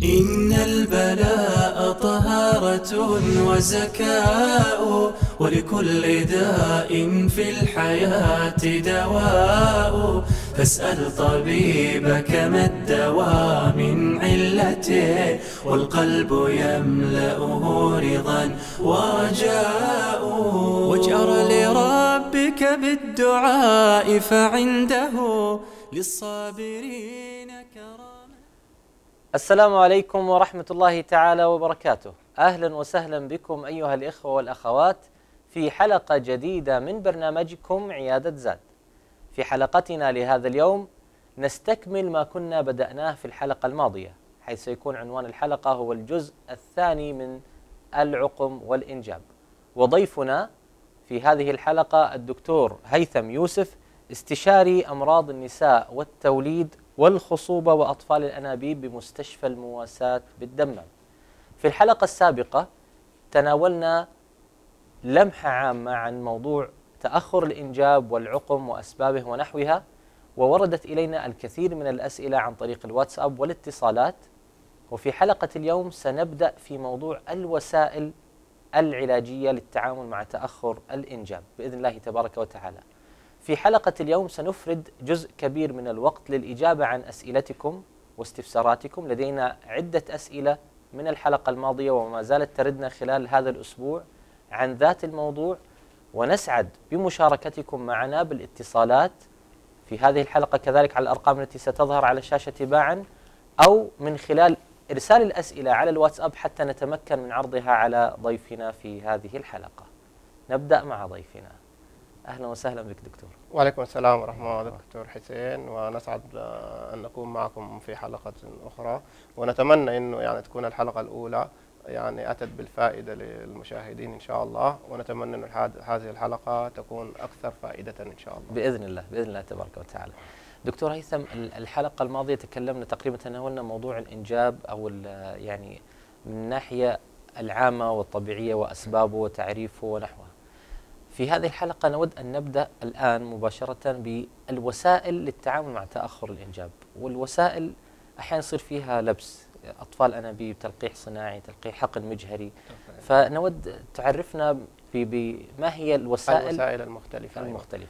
إن البلاء طهارة وزكاء، ولكل داء في الحياة دواء. فاسأل طبيبك ما الدواء من علته، والقلب يملأه رضا ورجاء. واجأر لربك بالدعاء، فعنده للصابرين كرامة. السلام عليكم ورحمة الله تعالى وبركاته. أهلا وسهلا بكم أيها الإخوة والأخوات في حلقة جديدة من برنامجكم عيادة زاد. في حلقتنا لهذا اليوم نستكمل ما كنا بدأناه في الحلقة الماضية، حيث سيكون عنوان الحلقة هو الجزء الثاني من العقم والإنجاب. وضيفنا في هذه الحلقة الدكتور هيثم يوسف، استشاري أمراض النساء والتوليد والخصوبة وأطفال الأنابيب بمستشفى المواساة بالدمام. في الحلقة السابقة تناولنا لمحة عامة عن موضوع تأخر الإنجاب والعقم وأسبابه ونحوها، ووردت إلينا الكثير من الأسئلة عن طريق الواتساب والاتصالات. وفي حلقة اليوم سنبدأ في موضوع الوسائل العلاجية للتعامل مع تأخر الإنجاب بإذن الله تبارك وتعالى. في حلقة اليوم سنفرد جزء كبير من الوقت للإجابة عن أسئلتكم واستفساراتكم. لدينا عدة أسئلة من الحلقة الماضية وما زالت تردنا خلال هذا الأسبوع عن ذات الموضوع، ونسعد بمشاركتكم معنا بالاتصالات في هذه الحلقة، كذلك على الأرقام التي ستظهر على الشاشة تباعا، أو من خلال إرسال الأسئلة على الواتساب حتى نتمكن من عرضها على ضيفنا في هذه الحلقة. نبدأ مع ضيفنا. أهلا وسهلا بك دكتور. وعليكم السلام ورحمة الله دكتور حسين، ونسعد أن نكون معكم في حلقة أخرى، ونتمنى أنه يعني تكون الحلقة الأولى يعني أتت بالفائدة للمشاهدين إن شاء الله، ونتمنى أن هذه الحلقة تكون أكثر فائدة إن شاء الله بإذن الله بإذن الله تبارك وتعالى. دكتور هيثم، الحلقة الماضية تكلمنا تقريبا، تناولنا موضوع الإنجاب أو يعني من الناحية العامة والطبيعية وأسبابه وتعريفه ونحوه. في هذه الحلقة نود أن نبدأ الآن مباشرة بالوسائل للتعامل مع تأخر الإنجاب. والوسائل أحيانا يصير فيها لبس، أطفال أنابيب، تلقيح صناعي، تلقيح حقن مجهري. فنود تعرفنا بما هي الوسائل المختلفة.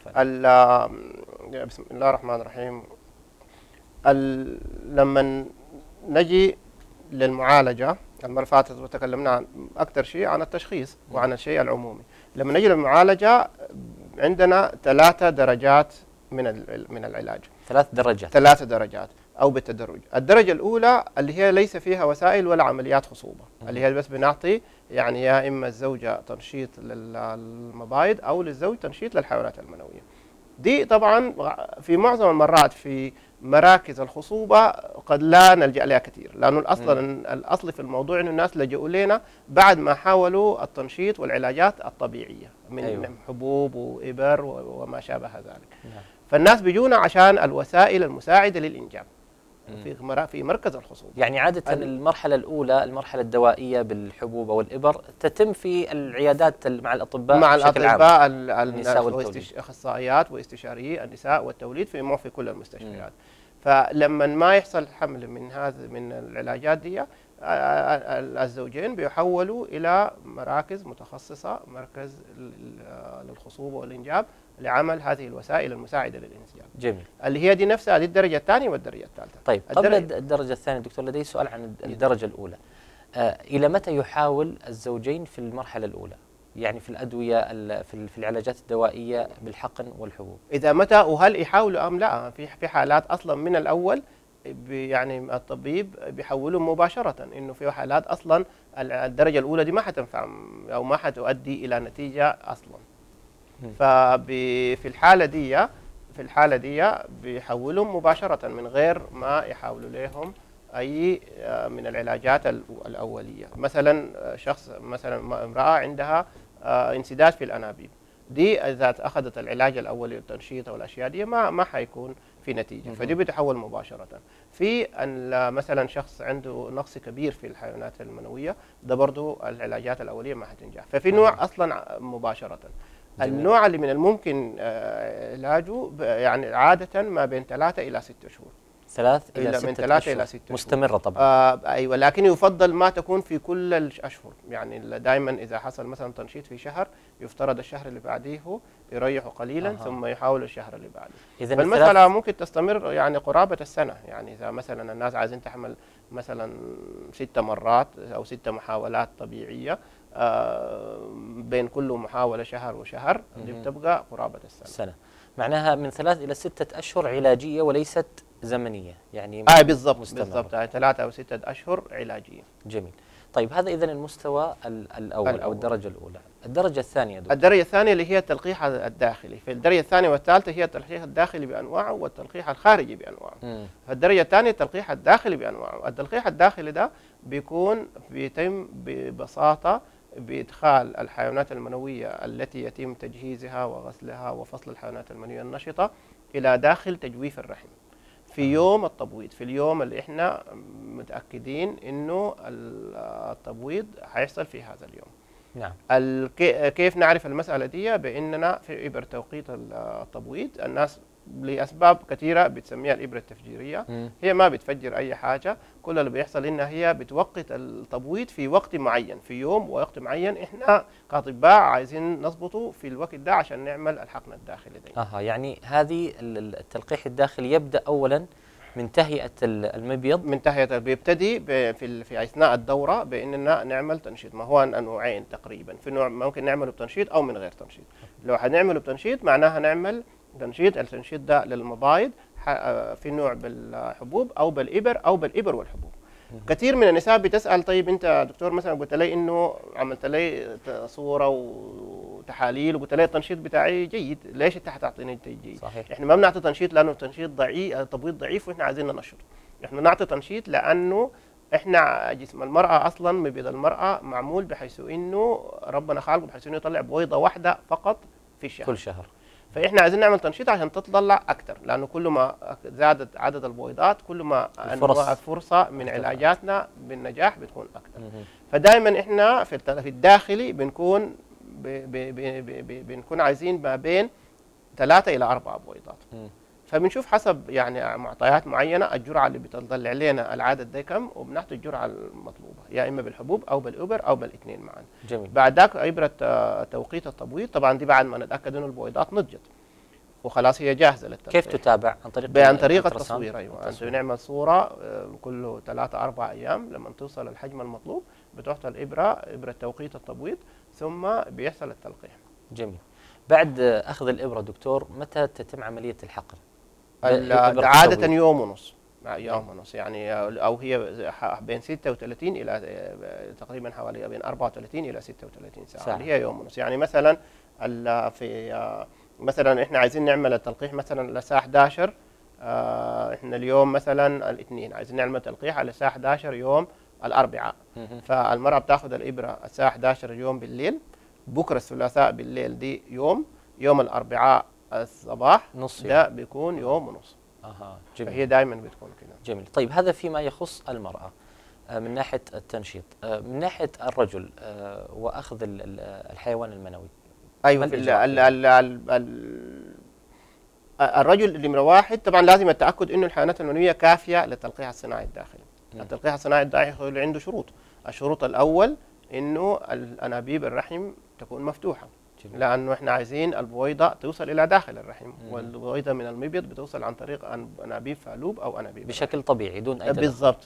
بسم الله الرحمن الرحيم. لما نجي للمعالجة، المرة اللي فاتت وتكلمنا عن أكثر شيء عن التشخيص وعن الشيء العمومي. لما نجي للمعالجة عندنا 3 درجات من العلاج. 3 درجات أو بالتدرج. الدرجة الأولى اللي هي ليس فيها وسائل ولا عمليات خصوبة، اللي هي بس بنعطي يعني يا إما الزوجة تنشيط للمبايض أو للزوج تنشيط للحيوانات المنوية. دي طبعا في معظم المرات في مراكز الخصوبة قد لا نلجأ لها كثير، لأنه الأصل في الموضوع أنه الناس لجأوا لنا بعد ما حاولوا التنشيط والعلاجات الطبيعية من حبوب وإبر وما شابه ذلك. فالناس بيجونا عشان الوسائل المساعدة للإنجاب في مركز الخصوبة. يعني عادة المرحلة الأولى، المرحلة الدوائية بالحبوب أو الإبر، تتم في العيادات مع الأطباء، الأخصائيات واستشاريي النساء والتوليد في كل المستشفيات. فلما ما يحصل حمل من العلاجات دي، الزوجين بيحولوا إلى مراكز متخصصة، مركز للخصوبة والإنجاب، لعمل هذه الوسائل المساعدة للإنجاب. جميل. اللي هي دي نفسها، هذه الدرجة الثانية والدرجة الثالثة. طيب، قبل الدرجة الثانية دكتور لدي سؤال عن الدرجة الأولى. إلى متى يحاول الزوجين في المرحلة الأولى؟ يعني في الأدوية، في العلاجات الدوائية بالحقن والحبوب. إذا متى وهل يحاولوا أم لا؟ في حالات أصلا من الأول يعني الطبيب بيحوله مباشرة، إنه في حالات أصلا الدرجة الأولى دي ما حتنفع أو ما حتؤدي إلى نتيجة أصلا. في الحالة دي بيحولهم مباشرة من غير ما يحاولوا لهم أي من العلاجات الأولية. مثلا امرأة عندها انسداد في الأنابيب، دي إذا أخذت العلاج الأولي للتنشيط والأشياء دي ما حيكون في نتيجة، فدي بتحول مباشرة. في مثلا شخص عنده نقص كبير في الحيوانات المنوية، ده برضو العلاجات الأولية ما حتنجح. ففي نوع أصلا مباشرة. النوع اللي من الممكن علاجه يعني عادة ما بين 3 إلى 6 شهور. 3 إلى 6 من 3 أشهر إلى 6 شهور مستمرة طبعا. ايوه، لكن يفضل ما تكون في كل الاشهر، يعني دائما اذا حصل مثلا تنشيط في شهر يفترض الشهر اللي بعديه يريحوا قليلا ثم يحاول الشهر اللي بعده. إذا فالمسألة ممكن تستمر يعني قرابة السنة، يعني إذا مثلا الناس عايزين تحمل مثلا 6 مرات أو 6 محاولات طبيعية بين كل محاولة شهر وشهر، دي بتبقى قرابة السنة. معناها من 3 إلى 6 أشهر علاجية وليست زمنية، يعني بالضبط 3 أو 6 أشهر علاجية. جميل. طيب هذا إذن المستوى الأول أو الدرجة الأولى. الدرجة الثانية دكتور؟ الدرجة الثانية اللي هي التلقيح الداخلي. في الدرجة الثانية والثالثة هي التلقيح الداخلي بأنواعه والتلقيح الخارجي بأنواعه. فالدرجة الثانية التلقيح الداخلي بأنواعه. التلقيح الداخلي ده بيتم ببساطة بإدخال الحيوانات المنوية التي يتم تجهيزها وغسلها وفصل الحيوانات المنوية النشطة إلى داخل تجويف الرحم في يوم التبويض، في اليوم اللي احنا متأكدين انه التبويض هيحصل في هذا اليوم. نعم. كيف نعرف المسألة دي؟ بأننا في إبر توقيت التبويض، الناس لأسباب كثيرة بتسميها الإبرة التفجيرية. هي ما بتفجر أي حاجة، كل اللي بيحصل إنها هي بتوقت التبويض في وقت معين، في يوم ووقت معين إحنا كأطباء عايزين نضبطه في الوقت ده عشان نعمل الحقن الداخلي ده. يعني هذه التلقيح الداخلي يبدأ أولا من تهيئة المبيض. من تهيئة بيبتدي في أثناء الدورة بأننا نعمل تنشيط، ما هو نوعين تقريبا، في نوع ممكن نعمله بتنشيط أو من غير تنشيط. لو هنعمله بتنشيط معناها نعمل تنشيط، التنشيط ده للمبايض في نوع بالحبوب أو بالإبر أو بالإبر والحبوب. كثير من النساء بتسأل طيب أنت دكتور مثلا قلت لي إنه عملت لي صورة وتحاليل وقلت لي التنشيط بتاعي جيد، ليش أنت هتعطيني جيد؟ صحيح. إحنا ما بنعطي تنشيط لأنه التنشيط ضعيف، التبويض ضعيف وإحنا عايزين ننشطه. إحنا نعطي تنشيط لأنه إحنا جسم المرأة أصلا مبيض المرأة معمول بحيث إنه ربنا خالقه بحيث إنه يطلع بويضة واحدة فقط في الشهر. كل شهر. فاحنا عايزين نعمل تنشيط عشان تطلع اكثر، لانه كل ما زادت عدد البويضات كل ما الفرصه من علاجاتنا بالنجاح بتكون اكثر. فدائما احنا في الداخلي بنكون عايزين ما بين 3 إلى 4 بويضات. فبنشوف حسب يعني معطيات معينه الجرعه اللي بتطلع لنا العدد ده كم، وبنعطي الجرعه المطلوبه يا اما بالحبوب او بالابر او بالاثنين معا. جميل. بعد ذاك ابره توقيت التبويض، طبعا دي بعد ما نتاكد انه البويضات نضجت وخلاص هي جاهزه للتلقيح. كيف تتابع؟ عن طريق التصوير. ايوه، انت بنعمل صوره كل 3-4 ايام، لما توصل الحجم المطلوب بتحط ابره توقيت التبويض ثم بيحصل التلقيح. جميل. بعد اخذ الابره دكتور متى تتم عمليه الحقن؟ عادة يوم ونص، يوم ونص يعني، أو هي بين 36 إلى تقريبا حوالي بين 34 إلى 36 ساعة. اللي هي يوم ونص. يعني مثلا مثلا إحنا عايزين نعمل التلقيح مثلا للساعة 11، إحنا اليوم مثلا الاثنين عايزين نعمل تلقيح على الساعة 11 يوم الأربعاء. فالمرأة بتاخذ الإبرة الساعة 11 يوم بالليل، بكرة الثلاثاء بالليل دي يوم الأربعاء الصباح نص ده بيكون يوم ونص. جميل. هي دائما بتكون كده. جميل. طيب هذا فيما يخص المرأة من ناحية التنشيط. من ناحية الرجل وأخذ الحيوان المنوي. أيوة. الرجل نمرة واحد طبعا لازم التأكد إنه الحيوانات المنوية كافية للتلقيح الصناعي الداخلي. التلقيح الصناعي الداخلي عنده شروط. الشروط الأول إنه الأنابيب الرحم تكون مفتوحة. لأنه إحنا عايزين البويضة توصل إلى داخل الرحم، والبويضة من المبيض بتوصل عن طريق أنابيب فالوب أو أنابيب بشكل طبيعي دون أي تدخل. بالضبط.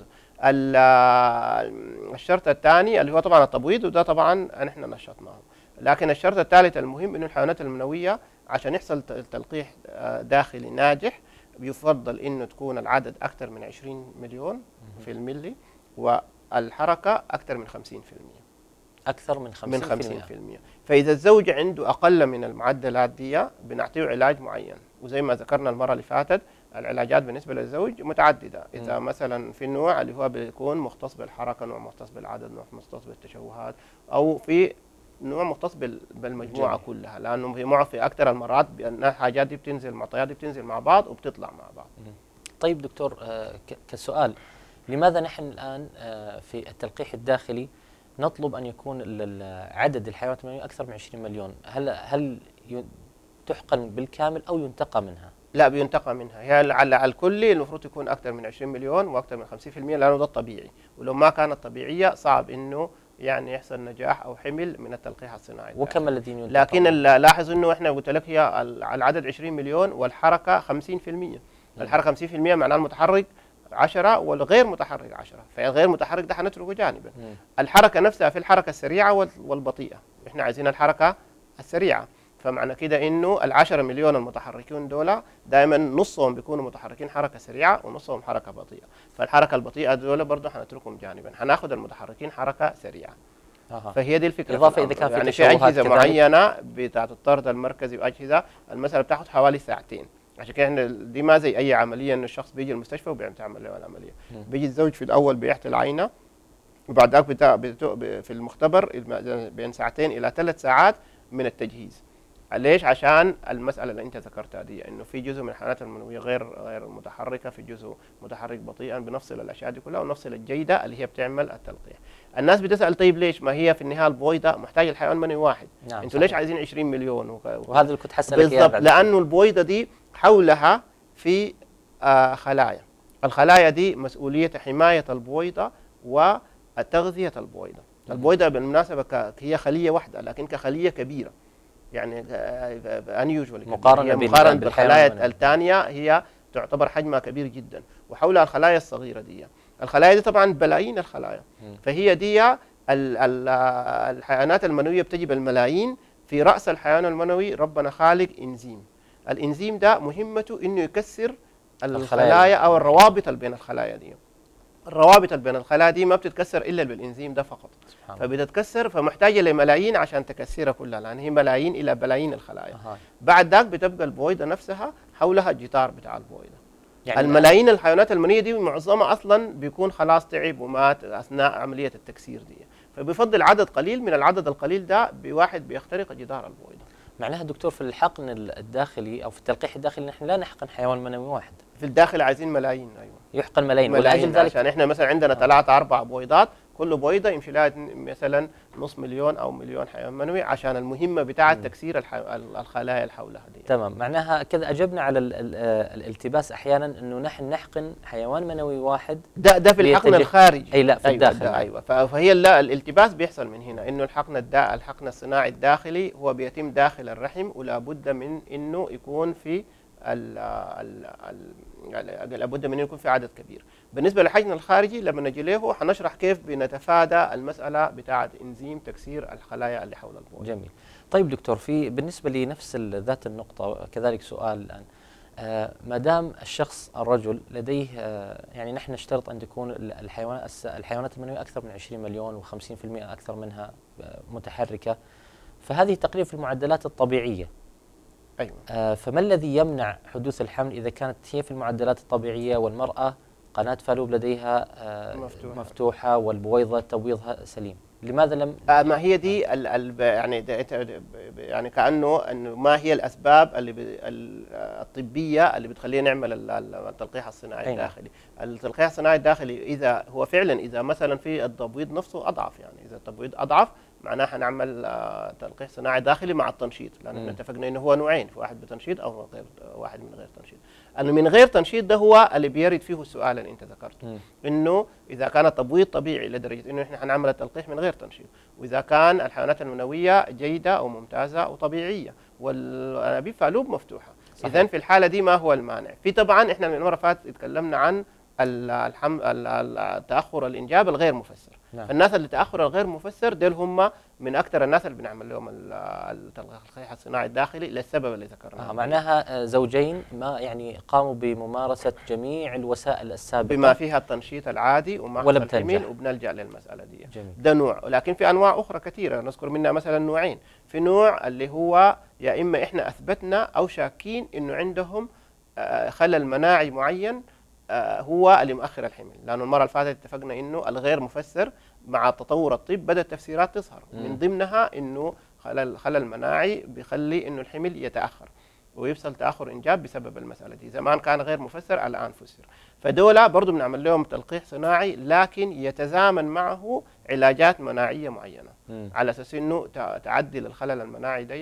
الشرط الثاني اللي هو طبعا التبويض، وده طبعا نحن نشطناه. لكن الشرط الثالث المهم إنه الحيوانات المنوية عشان يحصل تلقيح داخلي ناجح بيفضل إنه تكون العدد أكثر من 20 مليون في الملي، والحركة أكثر من 50%. أكثر من 50%. فإذا الزوج عنده أقل من المعدلات دي بنعطيه علاج معين، وزي ما ذكرنا المرة اللي فاتت العلاجات بالنسبة للزوج متعددة. إذا مثلا في النوع اللي هو بيكون مختص بالحركة، نوع مختص بالعدد، نوع مختص بالتشوهات، أو في نوع مختص بالمجموعة كلها، لأنه في أكثر المرات الحاجات دي بتنزل، المعطيات دي بتنزل مع بعض وبتطلع مع بعض. طيب دكتور، كسؤال، لماذا نحن الآن في التلقيح الداخلي نطلب أن يكون عدد الحيوانات المنوية أكثر من 20 مليون؟ هل تحقن بالكامل أو ينتقى منها؟ لا بينتقى منها، هي على الكل المفروض يكون اكثر من 20 مليون واكثر من 50%، لانه ده الطبيعي، ولو ما كانت طبيعيه صعب انه يعني يحصل نجاح او حمل من التلقيح الصناعي. وكم الذين ينتقون؟ لكن لاحظ انه احنا قلت لك هي العدد 20 مليون والحركه 50%. الحركه 50% معناه المتحرك 10 والغير متحرك 10، فالغير متحرك ده حنتركه جانبا. الحركه نفسها في الحركه السريعه والبطيئه، احنا عايزين الحركه السريعه، فمعنى كده انه ال10 مليون المتحركين دول دائما نصهم بيكونوا متحركين حركه سريعه ونصهم حركه بطيئه، فالحركه البطيئه دول برضه حنتركهم جانبا، حناخذ المتحركين حركه سريعه. فهي دي الفكره. اضافه اذا كان يعني في اجهزه معينه بتاعت الطرد المركزي واجهزه المساله بتاخذ حوالي ساعتين، عشان كده احنا دي ما زي اي عمليه انه الشخص بيجي المستشفى وبيعمل له العمليه. بيجي الزوج في الاول بيحت العينه، وبعد ذاك في المختبر بين ساعتين الى 3 ساعات من التجهيز. ليش؟ عشان المساله اللي انت ذكرتها دي، انه في جزء من الحيوانات المنويه غير متحركه، في جزء متحرك بطيئا، بنفصل الاشياء دي كلها ونفصل الجيده اللي هي بتعمل التلقيح. الناس بتسال طيب ليش؟ ما هي في النهايه البويضه محتاجه الحيوان منوي واحد. نعم، انتوا ليش عايزين 20 مليون؟ وهذا اللي كنت حسألك بالضبط، لانه البويضه دي حولها في خلايا. الخلايا دي مسؤوليه حمايه البويضه وتغذيه البويضه. البويضه بالمناسبه هي خليه واحده لكن كخليه كبيره، يعني unusually مقارنه بالخلايا الثانيه هي تعتبر حجمها كبير جدا، وحولها الخلايا الصغيره دي. الخلايا دي طبعا بلايين الخلايا، فهي دي الحيوانات المنويه بتجي بالملايين. في راس الحيوان المنوي ربنا خالق انزيم، الانزيم ده مهمته انه يكسر الخلايا او الروابط اللي بين الخلايا دي. الروابط اللي بين الخلايا دي ما بتتكسر الا بالانزيم ده فقط، فبتتكسر، فمحتاجه لملايين عشان تكسرها كلها، لان هي ملايين الى بلايين الخلايا. بعد ذاك بتبقى البويضه نفسها حولها الجدار بتاع البويضه. يعني الملايين الحيوانات المنويه دي معظمها اصلا بيكون خلاص تعب ومات اثناء عمليه التكسير دي، فبيفضل عدد قليل من العدد القليل ده بواحد بيخترق جدار البويضه. معناها دكتور في الحقن الداخلي او في التلقيح الداخلي نحن لا نحقن حيوان منوي واحد، في الداخل عايزين ملايين. ايوه يحقن ملايين، ولاجل ذلك عشان احنا مثلا عندنا 3 4 بويضات، كل بويضه يمشي لها مثلا نص مليون او مليون حيوان منوي عشان المهمه بتاعه تكسير الخلايا اللي حولها دي. تمام، معناها كذا اجبنا على الالتباس احيانا انه نحن نحقن حيوان منوي واحد. ده في الحقن الخارجي. اي لا في الداخل. ايوه فهي الالتباس بيحصل من هنا، انه الحقن الصناعي الداخلي هو بيتم داخل الرحم، ولا بد من انه يكون في لابد من انه يكون في عدد كبير. بالنسبه للحقن الخارجي لما نجي له حنشرح كيف بنتفادى المساله بتاعه انزيم تكسير الخلايا اللي حول البويضه. جميل. طيب دكتور، بالنسبه لنفس ذات النقطه كذلك سؤال الان، ما دام الشخص الرجل لديه يعني نحن نشترط ان تكون الحيوانات المنويه اكثر من 20 مليون و50% اكثر منها متحركه، فهذه تقريبا في المعدلات الطبيعيه. أيوة. فما الذي يمنع حدوث الحمل إذا كانت هي في المعدلات الطبيعية والمرأة قناة فالوب لديها مفتوحة والبويضة تبويضها سليم؟ لماذا لم ما هي دي يعني كأنه انه ما هي الاسباب الطبيه اللي بتخلينا نعمل التلقيح الصناعي الداخلي؟ التلقيح الصناعي الداخلي اذا هو فعلا اذا مثلا في التبويض نفسه اضعف، يعني اذا التبويض اضعف معناها حنعمل تلقيح صناعي داخلي مع التنشيط، لان اتفقنا انه هو نوعين، في واحد بتنشيط او غير واحد من غير تنشيط. من غير تنشيط ده هو اللي بيرد فيه السؤال اللي انت ذكرته، انه اذا كان التبويض طبيعي لدرجه انه احنا حنعمل التلقيح من غير تنشيط، واذا كان الحيوانات المنويه جيده او ممتازه او طبيعيه والانابيب فالوب مفتوحه، اذا في الحاله دي ما هو المانع؟ في طبعا احنا من المره فاتت اتكلمنا عن التاخر الانجاب الغير مفسر. نعم. الناس اللي تاخر الغير مفسر دول هم من اكثر الناس اللي بنعمل لهم التلقيح الصناعي الداخلي للسبب اللي ذكرناه. معناها زوجين ما يعني قاموا بممارسه جميع الوسائل السابقه بما فيها التنشيط العادي وما الحمل، وبنلجا للمساله دي. جميل. ده نوع، ولكن في انواع اخرى كثيره نذكر منها مثلا نوعين. في نوع اللي هو يا اما احنا اثبتنا او شاكين انه عندهم خلل مناعي معين هو اللي مؤخر الحمل، لانه المره اللي فاتت اتفقنا انه الغير مفسر مع تطور الطب بدات تفسيرات تظهر، من ضمنها انه خلل مناعي بيخلي انه الحمل يتاخر ويحصل تاخر انجاب بسبب المساله دي. زمان كان غير مفسر، الان فسر. فدول برضه بنعمل لهم تلقيح صناعي، لكن يتزامن معه علاجات مناعيه معينه على اساس انه تعدل الخلل المناعي دي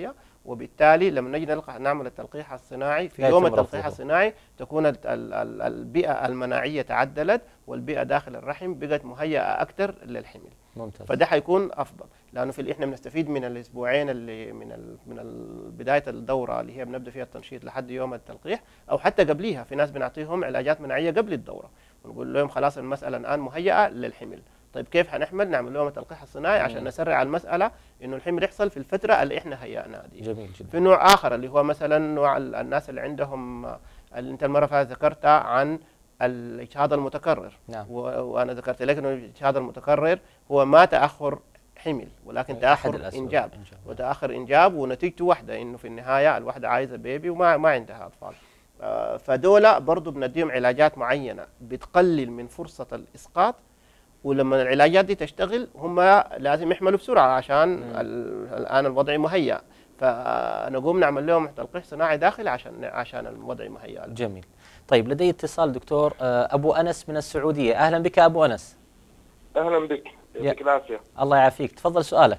وبالتالي لما نجي نعمل التلقيح الصناعي في يوم التلقيح الصناعي تكون البيئة المناعية تعدلت، والبيئة داخل الرحم بقت مهيئة أكثر للحمل. ممتاز. فده حيكون أفضل، لأنه احنا بنستفيد من الأسبوعين اللي من بداية الدورة اللي هي بنبدأ فيها التنشيط لحد يوم التلقيح، أو حتى قبليها. في ناس بنعطيهم علاجات مناعية قبل الدورة ونقول لهم خلاص المسألة الآن مهيئة للحمل. طيب كيف حنحمل؟ نعمل لهم التلقيح الصناعي عشان نسرع المسألة إنه الحمل يحصل في الفترة اللي إحنا هيئناها دي. جميل جدا. في نوع آخر اللي هو مثلا نوع الناس اللي عندهم اللي أنت المرة فاتت ذكرتها عن الإجهاض المتكرر. نعم. وأنا ذكرت لك إنه الإجهاض المتكرر هو ما تأخر حمل ولكن تأخر إنجاب. وتأخر إنجاب ونتيجته واحدة، إنه في النهاية الواحدة عايزة بيبي وما عندها أطفال. فدول برضو بنديهم علاجات معينة بتقلل من فرصة الإسقاط، ولما العلاجات دي تشتغل هم لازم يحملوا بسرعة عشان الآن الوضع مهيأ، فنقوم نعمل لهم تلقيح صناعي داخلي عشان الوضع مهيأ. جميل. طيب لدي اتصال دكتور أبو أنس من السعودية. أهلا بك أبو أنس. أهلا بك، يعطيك العافية. الله يعافيك، تفضل سؤالك.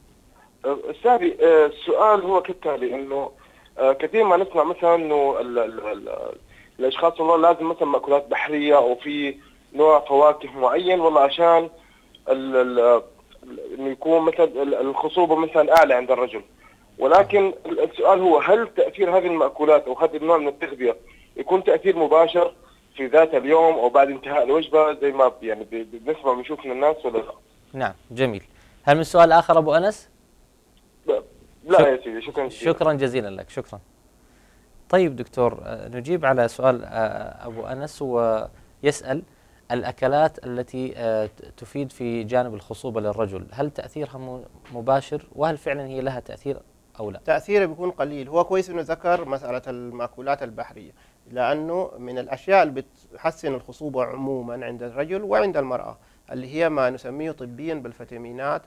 أستاذي السؤال هو كالتالي، إنه كثير ما نسمع مثلا إنه الأشخاص والله لازم مثلا مأكولات بحرية أو في نوع فواكه معين والله عشان إنه يكون مثلا الخصوبة مثلا أعلى عند الرجل، ولكن السؤال هو هل تأثير هذه المأكولات أو هذا النوع من التغذية يكون تأثير مباشر في ذات اليوم أو بعد انتهاء الوجبة زي ما يعني بنسمع بنشوف من الناس ولا لا؟ نعم جميل. هل من سؤال آخر أبو أنس؟ لا يا سيدي، شكرا جزيلا. شكرا جزيلا لك، شكرا. طيب دكتور، نجيب على سؤال أبو أنس، ويسأل الأكلات التي تفيد في جانب الخصوبة للرجل هل تأثيرها مباشر، وهل فعلا هي لها تأثير أو لا؟ تأثيره بيكون قليل. هو كويس إنه ذكر مسألة المأكولات البحرية، لأنه من الأشياء اللي بتحسن الخصوبة عموما عند الرجل وعند المرأة اللي هي ما نسميه طبيا بالفيتامينات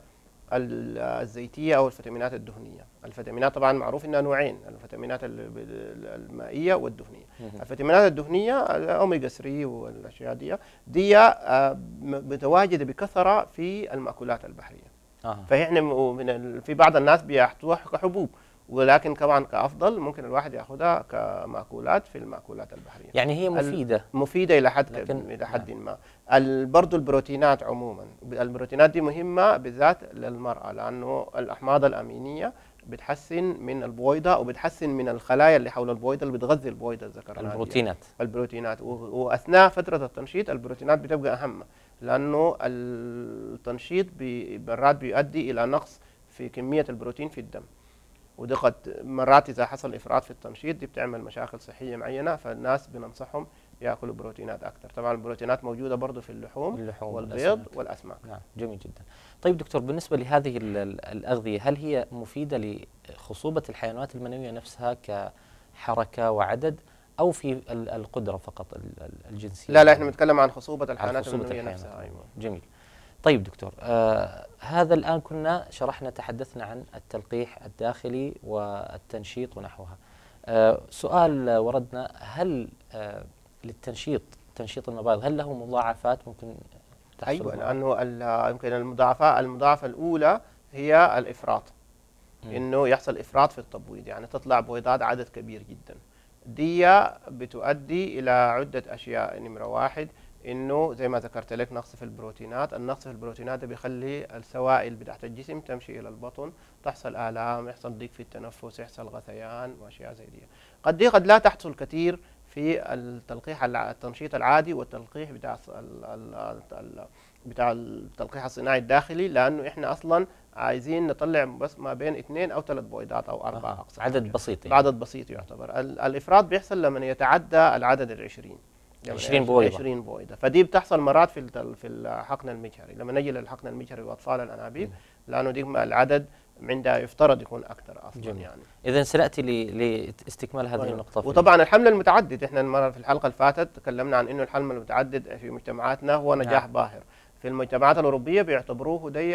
الزيتية أو الفيتامينات الدهنية. الفيتامينات طبعا معروف إنها نوعين، الفيتامينات المائية والدهنية. الفيتامينات الدهنية الأوميجا 3 والأشياء دي متواجدة بكثرة في المأكولات البحرية. فإحنا في بعض الناس بيحطوها كحبوب، ولكن طبعا كأفضل ممكن الواحد ياخذها كمأكولات في المأكولات البحرية. يعني هي مفيدة إلى حد ما. برضو البروتينات عموما، البروتينات دي مهمة بالذات للمرأة، لأنه الأحماض الأمينية بتحسن من البويضة وبتحسن من الخلايا اللي حول البويضة اللي بتغذي البويضة الذكرانية. البروتينات وأثناء فترة التنشيط البروتينات بتبقى أهم، لأنه التنشيط مرات بيؤدي إلى نقص في كمية البروتين في الدم، ودي قد مرات إذا حصل إفراط في التنشيط دي بتعمل مشاكل صحية معينة، فالناس بننصحهم يأكلوا بروتينات أكثر. طبعا البروتينات موجودة برضو في اللحوم والبيض والأسماك. نعم جميل جدا. طيب دكتور، بالنسبة لهذه الأغذية هل هي مفيدة لخصوبة الحيوانات المنوية نفسها كحركة وعدد، أو في القدرة فقط الجنسية؟ لا احنا بنتكلم عن خصوبة الحيوانات المنوية نفسها. أيوة. جميل. طيب دكتور، هذا الآن كنا تحدثنا عن التلقيح الداخلي والتنشيط ونحوها. سؤال وردنا، هل للتنشيط تنشيط المبايض هل له مضاعفات ممكن تحصل؟ أيوة، لأنه يمكن المضاعفة الأولى هي الإفراط، إنه يحصل إفراط في التبويض، يعني تطلع بويضات عدد كبير جدا. دي بتؤدي إلى عدة أشياء. نمرة واحد انه زي ما ذكرت لك نقص في البروتينات. النقص في البروتينات ده بيخلي السوائل بتاعت الجسم تمشي الى البطن، تحصل الام، يحصل ضيق في التنفس، يحصل غثيان واشياء زي دي. قد لا تحصل كثير في التلقيح التنشيط العادي والتلقيح بتاع التلقيح الصناعي الداخلي، لانه احنا اصلا عايزين نطلع بس ما بين 2 أو 3 بويضات او 4 اقصى عدد بسيط يعني. عدد بسيط يعتبر. الافراط بيحصل لما يتعدى العدد 20 بويضة. 20 بويضة. فدي بتحصل مرات في الحقن المجهري، لما نجي للحقن المجهري واطفال الانابيب، لانه دي العدد عندها يفترض يكون اكثر اصلا. جميل. يعني اذا سناتي لاستكمال هذه النقطة. وطبعا الحمل المتعدد، احنا المره في الحلقه اللي فاتت تكلمنا عن انه الحمل المتعدد في مجتمعاتنا هو نجاح باهر. في المجتمعات الاوروبيه بيعتبروه دي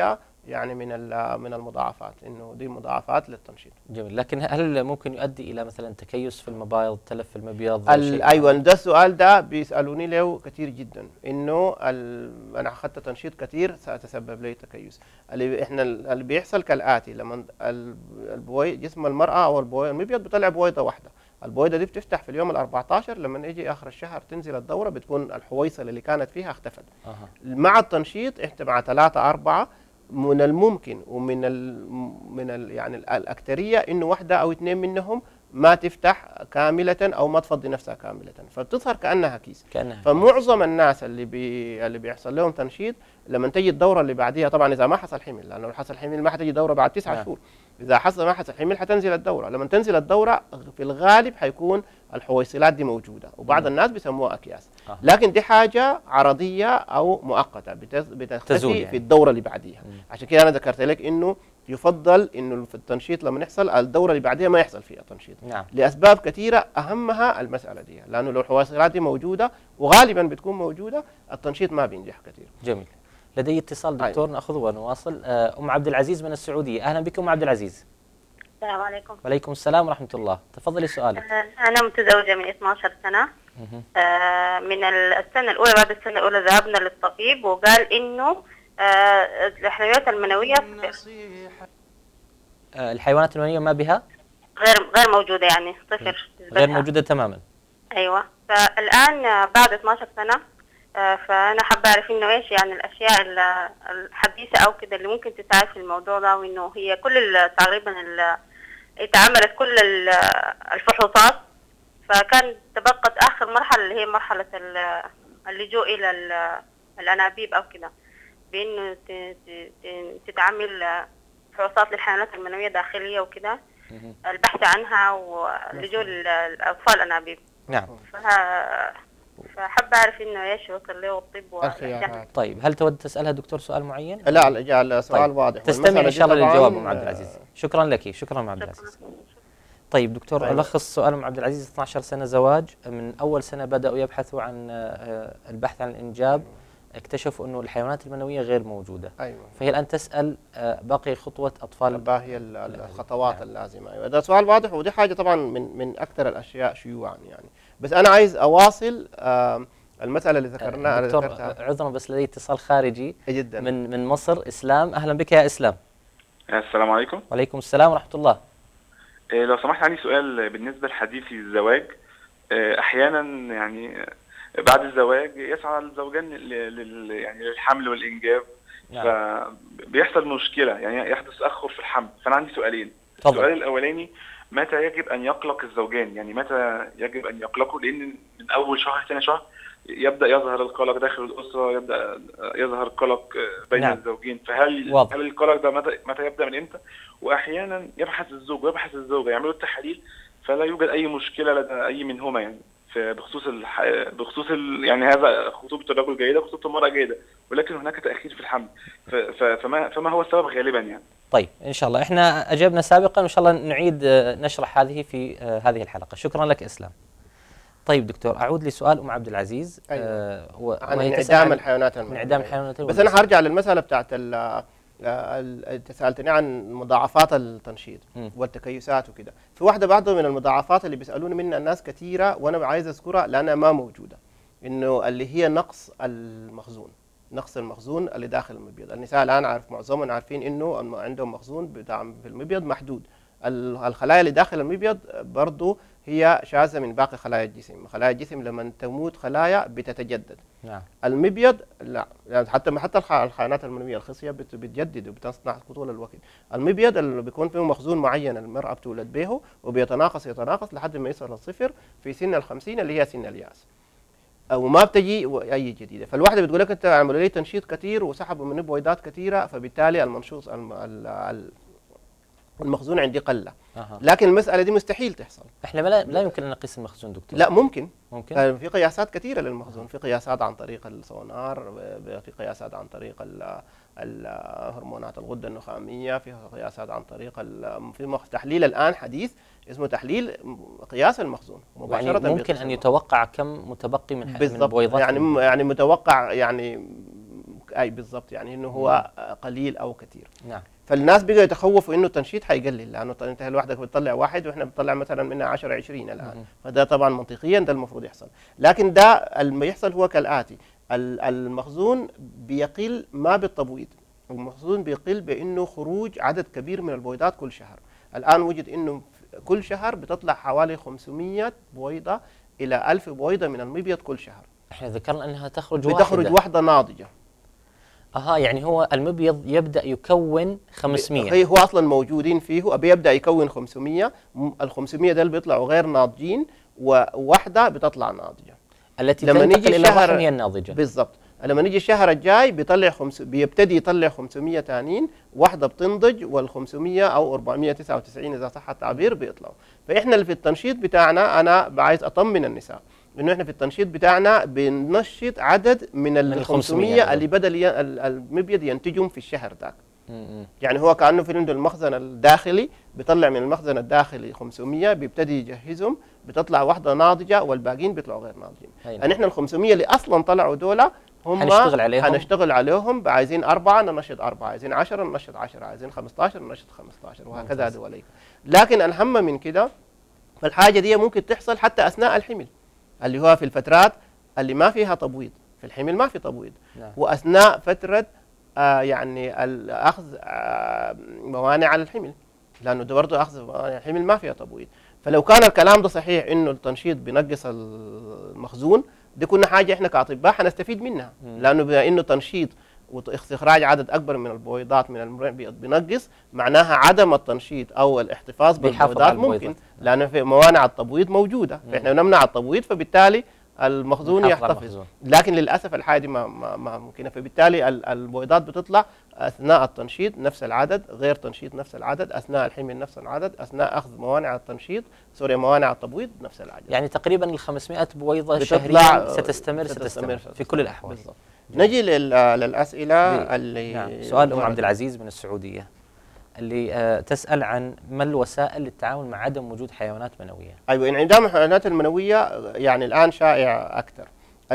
يعني من المضاعفات، انه دي مضاعفات للتنشيط. جميل، لكن هل ممكن يؤدي الى مثلا تكيس في المبايض، تلف في المبيض؟ ايوه، ده السؤال ده بيسالوني له كثير جدا، انه انا اخذت تنشيط كثير سيتسبب لي تكيس. اللي بيحصل كالاتي: لما جسم المراه او المبيض بيطلع بويضه واحده، البويضه دي بتفتح في اليوم ال14، لما يجي اخر الشهر تنزل الدوره بتكون الحويصله اللي كانت فيها اختفت. مع التنشيط احنا مع 3 4 من الممكن ومن يعني الاكثريه انه واحده او اثنين منهم ما تفتح كامله او ما تفضي نفسها كامله، فبتظهر كانها كيس. فمعظم الناس اللي بيحصل لهم تنشيط لما تجي الدوره اللي بعديها، طبعا اذا ما حصل حمل، لانه لو حصل حمل ما حتجي دوره بعد 9 شهور. اذا ما حصل حمل حتنزل الدوره، لما تنزل الدوره في الغالب حيكون الحويصلات دي موجوده، وبعض الناس بيسموها اكياس. لكن دي حاجه عرضيه او مؤقته بتختفي يعني في الدوره اللي بعديها. عشان كده انا ذكرت لك انه يفضل انه في التنشيط لما يحصل الدوره اللي بعديها ما يحصل فيها تنشيط. لاسباب كثيره اهمها المساله دي، لانه لو الحويصلات دي موجوده وغالبا بتكون موجوده التنشيط ما بينجح كثير. جميل. لدي اتصال دكتور، ناخذه ونواصل. ام عبد العزيز من السعوديه، اهلا بكم ام عبد العزيز. السلام عليكم. وعليكم السلام ورحمه الله، تفضلي سؤالك. انا متزوجه من 12 سنه. من السنه الاولى، بعد السنه الاولى ذهبنا للطبيب وقال انه الحيوانات المنويه الحيوانات المنويه ما بها غير موجوده، يعني صفر، غير موجوده تماما. ايوه. فالان بعد 12 سنه، فانا حابه اعرف انه ايش يعني الاشياء الحديثه او كده اللي ممكن تساعد في الموضوع ده، وانه هي كل تقريبا اتعملت كل الفحوصات، فكان تبقت اخر مرحله اللي هي مرحله اللجوء الى الانابيب او كده، بانه تتعمل فحوصات للحيوانات المنويه داخليه وكده، البحث عنها واللجوء للاطفال الانابيب. نعم. فحابة أعرف إنه إيش وصل له الطب طيب، هل تود تسألها دكتور سؤال معين؟ لا، السؤال طيب. واضح، تستمع إن شاء الله للجواب أم عبد العزيز. شكرا لك، شكرا أم عبد العزيز. طيب دكتور، ألخص سؤال أم عبد العزيز: 12 سنة زواج، من أول سنة بدأوا يبحثوا عن البحث عن الإنجاب، اكتشفوا أنه الحيوانات المنوية غير موجودة. أيوة. فهي الآن تسأل باقي خطوة أطفال، ما هي الخطوات اللازمة. أيوة، ده سؤال واضح، ودي حاجة طبعا من أكثر الأشياء شيوعا يعني. بس أنا عايز أواصل المسألة اللي ذكرناها. دكتور عذرا بس لدي اتصال خارجي جدا من مصر. إسلام، أهلا بك يا إسلام. السلام عليكم. وعليكم السلام ورحمة الله. لو سمحت عندي سؤال بالنسبة لحديثي الزواج. أحيانا يعني بعد الزواج يسعى الزوجان يعني للحمل والإنجاب. نعم. فبيحصل مشكلة، يعني يحدث تأخر في الحمل. فأنا عندي سؤالين. السؤال الأولاني: متى يجب أن يقلق الزوجان؟ يعني متى يجب أن يقلقوا؟ لأن من أول شهر ثاني شهر يبدأ يظهر القلق داخل الأسرة، يبدأ يظهر قلق بين نعم. الزوجين. فهل القلق ده متى يبدأ من إمتى؟ وأحيانا يبحث الزوج ويبحث الزوجة يعملوا التحاليل فلا يوجد أي مشكلة لدى أي منهما، يعني بخصوص يعني هذا خطوبة الرجل جيدة وخطوبة المرأة جيدة، ولكن هناك تأخير في الحمل. فما هو السبب غالبا يعني؟ طيب إن شاء الله إحنا أجبنا سابقا، وإن شاء الله نعيد نشرح هذه في هذه الحلقة. شكرا لك إسلام. طيب دكتور، أعود لسؤال أم عبد العزيز. أيوة. عن انعدام الحيوانات المنوية. انعدام الحيوانات بس أنا هرجع للمسألة بتاعت انت سالتني عن مضاعفات التنشيط والتكيسات وكده. في واحده بعض من المضاعفات اللي بيسالوني منها الناس كثيره وانا عايز اذكرها لانها ما موجوده، انه اللي هي نقص المخزون اللي داخل المبيض. النساء الان عارف معظمهم عارفين انه عندهم مخزون في المبيض محدود. الخلايا اللي داخل المبيض برضه هي شاذة من باقي خلايا الجسم. خلايا الجسم لما تموت خلايا بتتجدد. نعم. المبيض لا، يعني حتى الحيوانات المنوية الخصية بتجدد وبتصنع طول الوقت. المبيض اللي بيكون فيه مخزون معين المرأة بتولد به وبيتناقص لحد ما يصل للصفر في سن ال50 اللي هي سن الياس. وما بتجي اي جديده. فالواحده بتقول لك انت عملوا لي تنشيط كثير وسحبوا مني بويضات كثيره، فبالتالي المنشوط المخزون عندي قله. لكن المساله دي مستحيل تحصل. احنا لا يمكن ان نقيس المخزون دكتور. لا ممكن في قياسات كثيره للمخزون. في قياسات عن طريق السونار، في قياسات عن طريق الهرمونات الغده النخاميه، في قياسات عن طريق في تحليل الان حديث اسمه تحليل قياس المخزون مباشره. يعني ممكن ان يتوقع كم متبقي من البويضات. يعني متوقع يعني اي بالضبط، يعني انه هو قليل او كثير. نعم. فالناس بقوا يتخوفوا انه التنشيط حيقلل، لانه انت لوحدك بتطلع واحد واحنا بنطلع مثلا منها 10 20 الان، فده طبعا منطقيا ده المفروض يحصل. لكن ده اللي يحصل هو كالاتي: المخزون بيقل ما بالتبويض، المخزون بيقل بانه خروج عدد كبير من البويضات كل شهر. الان وجد انه كل شهر بتطلع حوالي 500 بويضه الى 1000 بويضه من المبيض كل شهر. احنا ذكرنا انها بتخرج واحده ناضجه. يعني هو المبيض يبدا يكون 500. هو اصلا موجودين فيه، بيبدا يكون 500. ال 500 دول بيطلعوا غير ناضجين، وواحده بتطلع ناضجه التي تنتقل الى الرحم هي الناضجه. بالضبط. لما نيجي الشهر الجاي بيبتدي يطلع 500 ثانيين، واحده بتنضج، وال 500 او 499 اذا صح التعبير بيطلعوا. فاحنا اللي في التنشيط بتاعنا، انا عايز اطمن النساء انه احنا في التنشيط بتاعنا بننشط عدد من ال 500 اللي بدا المبيض ينتجهم في الشهر ذاك. يعني هو كانه في عنده المخزن الداخلي، بيطلع من المخزن الداخلي 500، بيبتدي يجهزهم، بتطلع واحده ناضجه والباقيين بيطلعوا غير ناضجين. يعني احنا ال 500 اللي اصلا طلعوا دول هم هنشتغل عليهم، عايزين 4 ننشط 4، عايزين 10 ننشط 10، عايزين 15 ننشط 15، وهكذا دوليك. لكن الأهم من كده، فالحاجه دي ممكن تحصل حتى اثناء الحمل، اللي هو في الفترات اللي ما فيها تبويض. في الحمل ما في تبويض. واثناء فتره يعني الاخذ موانع على الحمل، لانه ده برضه اخذ موانع الحمل ما فيها تبويض. فلو كان الكلام ده صحيح انه التنشيط بينقص المخزون، دي كنا حاجه احنا كاطباء حنستفيد منها، لانه بما انه تنشيط واستخراج عدد اكبر من البويضات من المبيض بينقص، معناها عدم التنشيط او الاحتفاظ بالبويضات ممكن، لانه في موانع التبويض موجوده، فاحنا نمنع التبويض فبالتالي المخزون يحتفظ. لكن للاسف الحاجه دي ما ممكنه، فبالتالي البويضات بتطلع اثناء التنشيط نفس العدد، غير تنشيط نفس العدد، اثناء الحمل نفس العدد، اثناء اخذ موانع التنشيط موانع التبويض نفس العدد. يعني تقريبا ال 500 بويضه شهريا ستستمر في كل الاحوال. بالضبط. نجي للاسئله اللي سؤال ام عبد العزيز من السعوديه اللي تسأل عن ما الوسائل للتعامل مع عدم وجود حيوانات منوية. أيوة، انعدام الحيوانات المنوية يعني الآن شائع أكثر.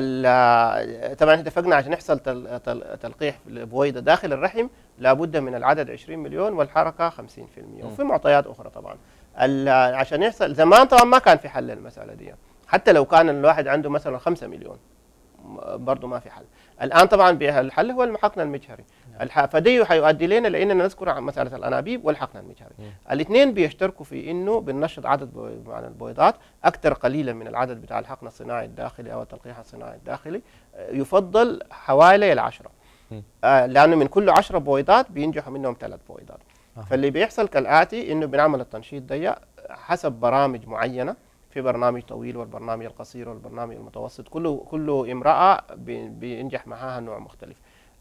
طبعا اتفقنا عشان يحصل تلقيح البويضة داخل الرحم لابد من العدد 20 مليون والحركة 50%، وفي معطيات أخرى طبعا. عشان يحصل زمان طبعا ما كان في حل للمسألة دي، حتى لو كان الواحد عنده مثلا 5 مليون برضه ما في حل. الآن طبعا الحل هو الحقن المجهري. فدي حيؤدي لنا لاننا نذكر عن مساله الانابيب والحقن المجهري. الاثنين بيشتركوا في انه بننشط عدد من البويضات اكثر قليلا من العدد بتاع الحقن الصناعي الداخلي او التلقيح الصناعي الداخلي، يفضل حوالي العشرة، لانه من كل 10 بويضات بينجحوا منهم 3 بويضات. فاللي بيحصل كالاتي انه بنعمل التنشيط ده حسب برامج معينه، في برنامج طويل والبرنامج القصير والبرنامج المتوسط، كل امراه بينجح معها نوع مختلف.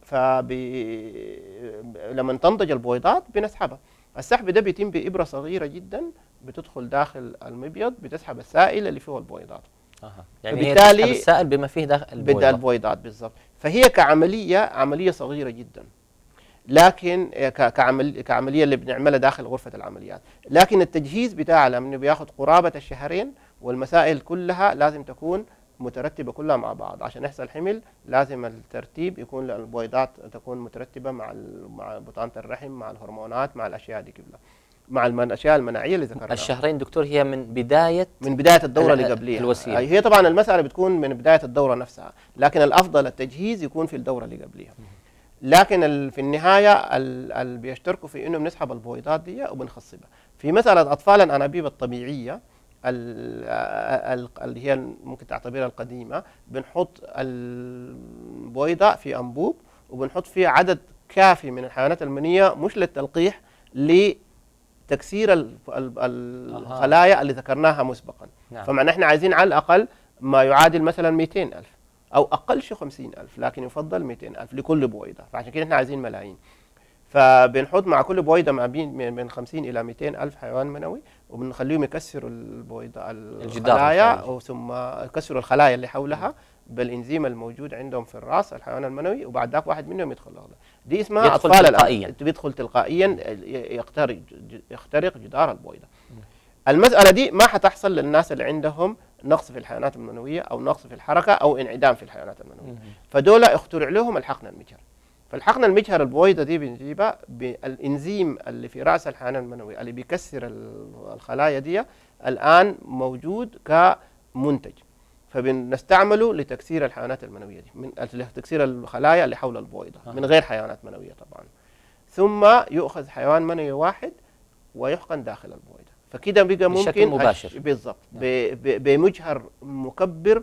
لما تنضج البويضات بنسحبها. السحب ده بيتم بإبرة صغيرة جدا بتدخل داخل المبيض، بتسحب السائل اللي فيه البويضات. يعني هي تسحب السائل بما فيه داخل البويضات بالضبط. فهي عملية صغيرة جدا، لكن كعملية اللي بنعملها داخل غرفة العمليات. لكن التجهيز بتاعها لأنه بياخذ قرابة الشهرين، والمسائل كلها لازم تكون مترتبة كلها مع بعض. عشان يحصل حمل لازم الترتيب يكون البويضات تكون مترتبة مع بطانة الرحم، مع الهرمونات، مع الأشياء دي كلها، مع الأشياء المناعية اللي ذكرناها. الشهرين دكتور هي من بداية الدورة اللي قبليها الوسيلة. هي طبعا المسألة بتكون من بداية الدورة نفسها، لكن الأفضل التجهيز يكون في الدورة اللي قبليها. لكن في النهاية اللي بيشتركوا في إنه بنسحب البويضات دي وبنخصبها. في مسألة أطفال الأنابيب الطبيعية اللي هي ممكن تعتبرها القديمة، بنحط البويضة في أنبوب وبنحط فيه عدد كافي من الحيوانات المنية، مش للتلقيح، لتكسير الخلايا اللي ذكرناها مسبقا. فمعنى احنا عايزين على الأقل ما يعادل مثلا 200,000 أو أقل شيء 50,000، لكن يفضل 200,000 لكل بويضة، فعشان كده احنا عايزين ملايين. فبنحط مع كل بويضة من 50 إلى 200,000 حيوان منوي، وبنخليهم يكسروا البويضة الخلايا، ثم يكسروا الخلايا اللي حولها بالإنزيم الموجود عندهم في الرأس الحيوان المنوي، وبعد ذاك واحد منهم يدخل هذا. دي اسمها أطفال تلقائيا. بيدخل تلقائيا يخترق جدار البويضة. المسألة دي ما حتحصل للناس اللي عندهم نقص في الحيوانات المنوية أو نقص في الحركة أو انعدام في الحيوانات المنوية. فدول اخترع لهم الحقن المجهري. فالحقن المجهري البويضه دي بنجيبها بالانزيم اللي في راس الحيوان المنوي اللي بيكسر الخلايا دي، الان موجود كمنتج، فبنستعمله لتكسير الحيوانات المنويه دي، من تكسير الخلايا اللي حول البويضه من غير حيوانات منويه طبعا. ثم يؤخذ حيوان منوي واحد ويحقن داخل البويضه، فكده بقى ممكن بشكل مباشر بالضبط بمجهر مكبر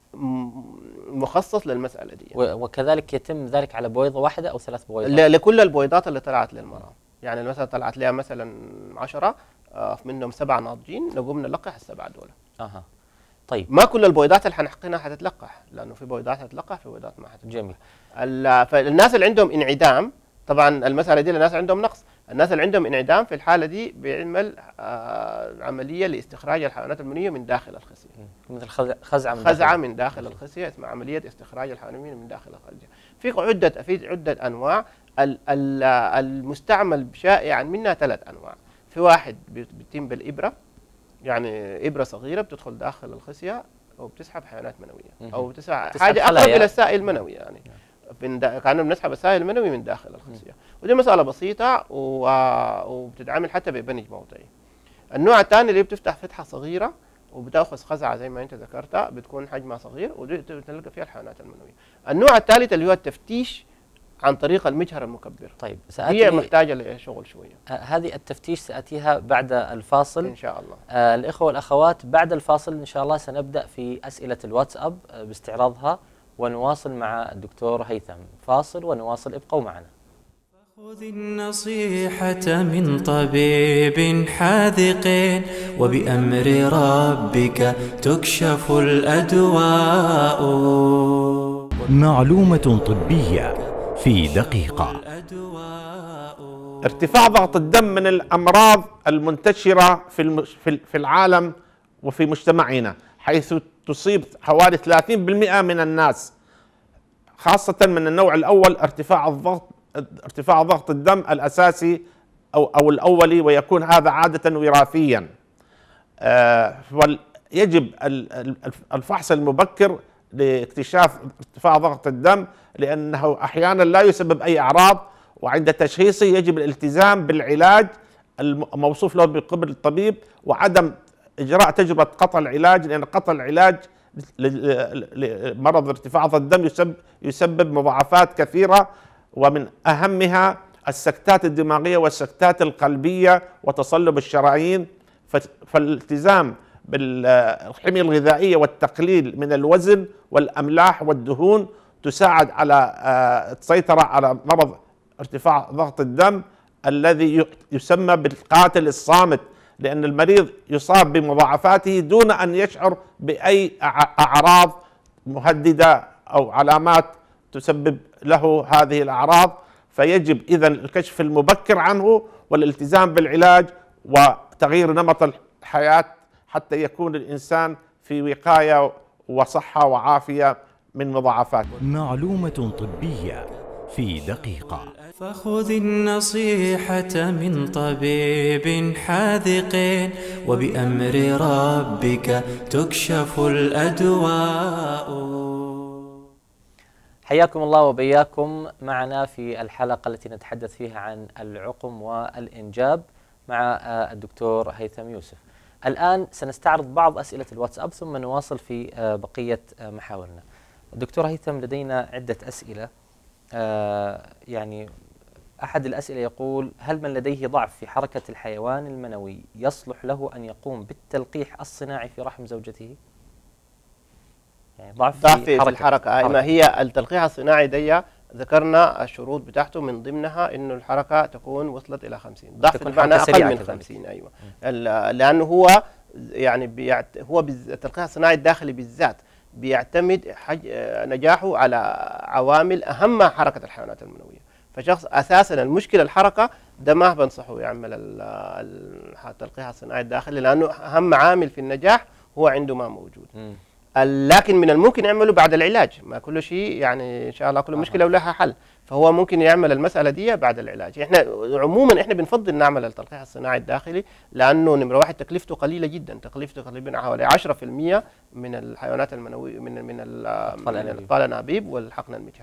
مخصص للمساله دي. وكذلك يتم ذلك على بويضه واحده او 3 بويضات؟ لكل البويضات اللي طلعت للمراه، يعني مثلا طلعت لها مثلا 10 منهم 7 ناضجين، نقوم نلقح ال7 دول. طيب ما كل البويضات اللي حنحقنها حتتلقح، لانه في بويضات حتتلقح في بويضات ما حتتلقح. جميل. فالناس اللي عندهم انعدام، طبعا المساله دي للناس عندهم نقص، الناس اللي عندهم انعدام في الحاله دي بيعمل عمليه لاستخراج الحيوانات المنويه من داخل الخصيه، مثل خزعه من داخل الخصيه، اسمها عمليه استخراج الحيوانات المنويه من داخل الخصيه. في عده انواع، المستعمل شائعا منها 3 انواع. في واحد بيتم بالابره، يعني ابره صغيره بتدخل داخل الخصيه وبتسحب حيوانات منويه او بتسحب حاجه اقرب الى السائل المنوي، يعني كانوا بنسحب السائل المنوي من داخل الخصيه، ودي مساله بسيطه وبتتعامل حتى ببنج موضعي. النوع الثاني اللي بتفتح فتحه صغيره وبتاخذ خزعه زي ما انت ذكرتها، بتكون حجمها صغير وتلقى فيها الحيوانات المنويه. النوع الثالث اللي هو التفتيش عن طريق المجهر المكبر. طيب هي محتاجه لشغل شويه. هذه التفتيش ساتيها بعد الفاصل ان شاء الله. الاخوه والاخوات، بعد الفاصل ان شاء الله سنبدا في اسئله الواتساب باستعراضها ونواصل مع الدكتور هيثم. فاصل ونواصل، ابقوا معنا. خذ النصيحة من طبيب حاذق وبأمر ربك تكشف الأدواء. معلومة طبية في دقيقة. ارتفاع ضغط الدم من الأمراض المنتشرة في العالم وفي مجتمعنا، حيث تصيب حوالي 30% من الناس، خاصة من النوع الأول، ارتفاع ضغط الدم الأساسي أو الأولي، ويكون هذا عادة وراثيا. يجب الفحص المبكر لاكتشاف ارتفاع ضغط الدم، لأنه أحيانا لا يسبب أي أعراض، وعند تشخيصه يجب الالتزام بالعلاج الموصوف له بقبل الطبيب، وعدم إجراء تجربة قطع العلاج، لأن قطع العلاج لمرض ارتفاع ضغط الدم يسبب مضاعفات كثيرة، ومن أهمها السكتات الدماغية والسكتات القلبية وتصلب الشرايين. فالالتزام بالحمية الغذائية والتقليل من الوزن والأملاح والدهون تساعد على السيطرة على مرض ارتفاع ضغط الدم الذي يسمى بالقاتل الصامت، لأن المريض يصاب بمضاعفاته دون أن يشعر بأي أعراض مهددة أو علامات تسبب له هذه الأعراض. فيجب إذن الكشف المبكر عنه والالتزام بالعلاج وتغيير نمط الحياة حتى يكون الإنسان في وقاية وصحة وعافية من مضاعفات. معلومة طبية في دقيقة. فخذ النصيحة من طبيب حاذق وبأمر ربك تكشف الأدواء. حياكم الله وبياكم معنا في الحلقة التي نتحدث فيها عن العقم والإنجاب مع الدكتور هيثم يوسف. الآن سنستعرض بعض أسئلة الواتساب ثم نواصل في بقية محاورنا. دكتور هيثم، لدينا عدة أسئلة. يعني أحد الأسئلة يقول: هل من لديه ضعف في حركة الحيوان المنوي يصلح له أن يقوم بالتلقيح الصناعي في رحم زوجته؟ يعني ضعف في الحركة. ما هي التلقيح الصناعي دي ذكرنا الشروط بتاعته، من ضمنها انه الحركه تكون وصلت الى 50، ضعف بمعنى اقل من 50. ايوه، لانه هو يعني هو التلقيح الصناعي الداخلي بالذات بيعتمد نجاحه على عوامل اهمها حركه الحيوانات المنويه. فشخص اساسا المشكله الحركه ده ما بنصحه يعمل التلقيح الصناعي الداخلي، لانه اهم عامل في النجاح هو عنده ما موجود. لكن من الممكن يعمله بعد العلاج، ما كل شيء يعني ان شاء الله كل مشكله ولها حل، فهو ممكن يعمل المساله دي بعد العلاج. احنا عموما بنفضل نعمل التلقيح الصناعي الداخلي، لانه نمره واحد تكلفته قليله جدا، تكلفته تقريبا حوالي 10% من الحيوانات المنويه من الاطفال الانابيب والحقن المجهري.